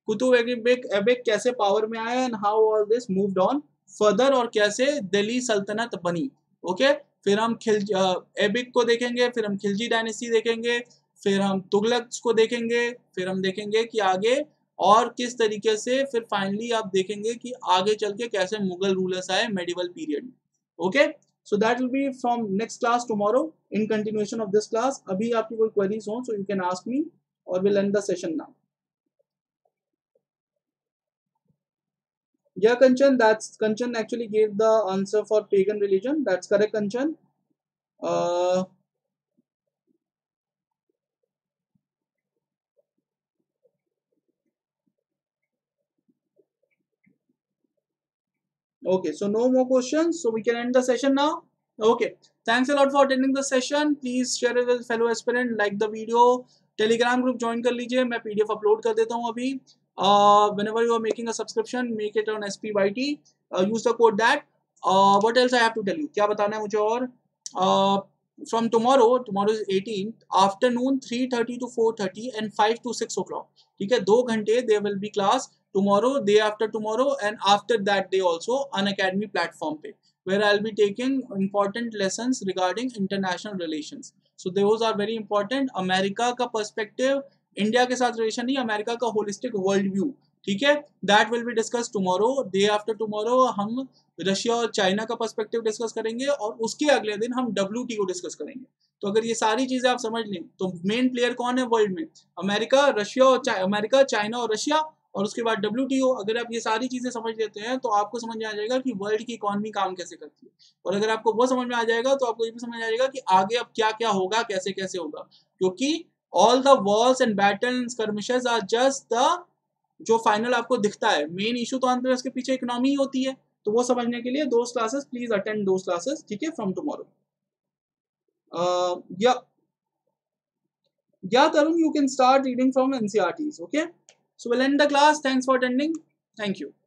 कुतुब ऐबक कैसे पावर में आया and how all this moved on further, और कैसे दिल्ली सल्तनत बनी। ओके, फिर हम ऐबक को देखेंगे, फिर हम खिलजी डायनेस्टी देखेंगे, फिर हम तुगलक को देखेंगे, फिर हम देखेंगे कि आगे और किस तरीके से, फिर फाइनली आप देखेंगे कि आगे चल के कैसे मुगल रूलर्स आए मेडिवल पीरियड में। Okay, so that will be from next class tomorrow in continuation of this class. अभी आपकी कोई क्वेरीज हो so you can ask me और will end the session now. Yeah, Kanchan, that's Kanchan actually gave the answer for pagan religion. That's correct, Kanchan. Okay, so no more questions, so we can end the session now. Okay, thanks a lot for attending the session. Please share it with fellow aspirant, like the video, telegram group join कर लीजिए, मैं pdf upload कर देता हूँ अभी. Whenever you are making a subscription, make it on SPYT, use the code that. What else I have to tell you, क्या बताना है मुझे और? From tomorrow is 18th, afternoon 3:30 to 4:30 and 5 to 6 o'clock. ठीक है, 2 घंटे there will be class tomorrow, day after tomorrow, and after that day also on Academy platform पे, where I'll be taking important lessons regarding international relations. So those are very important. America का perspective, India के साथ relation नहीं, America का holistic world view, ठीक है, that will be discuss tomorrow. Day after tomorrow हम Russia और China का पर्सपेक्टिव डिस्कस करेंगे, और उसके अगले दिन हम WTO डिस्कस करेंगे। तो अगर ये सारी चीजें आप समझ लें तो मेन प्लेयर कौन है वर्ल्ड में? अमेरिका, रशिया और अमेरिका, चाइना और रशिया, और उसके बाद WTO। अगर आप ये सारी चीजें समझ लेते हैं तो आपको समझ में आ जाएगा कि वर्ल्ड की इकोनॉमी काम कैसे करती है, और अगर आपको वो समझ में आ जाएगा तो आपको ये भी समझ में आ जाएगा कि आगे अब क्या क्या होगा, कैसे कैसे होगा, क्योंकि all the wars and battle skirmishes are just the जो फाइनल आपको दिखता है, मेन इशू तो अंत में उसके पीछे इकोनॉमी ही होती है। तो वो समझने के लिए those classes, please attend those classes, ठीक है, from tomorrow. Yeah, Tarun, you can start reading from NCRTs. Okay, so we'll end the class. Thanks for attending. Thank you.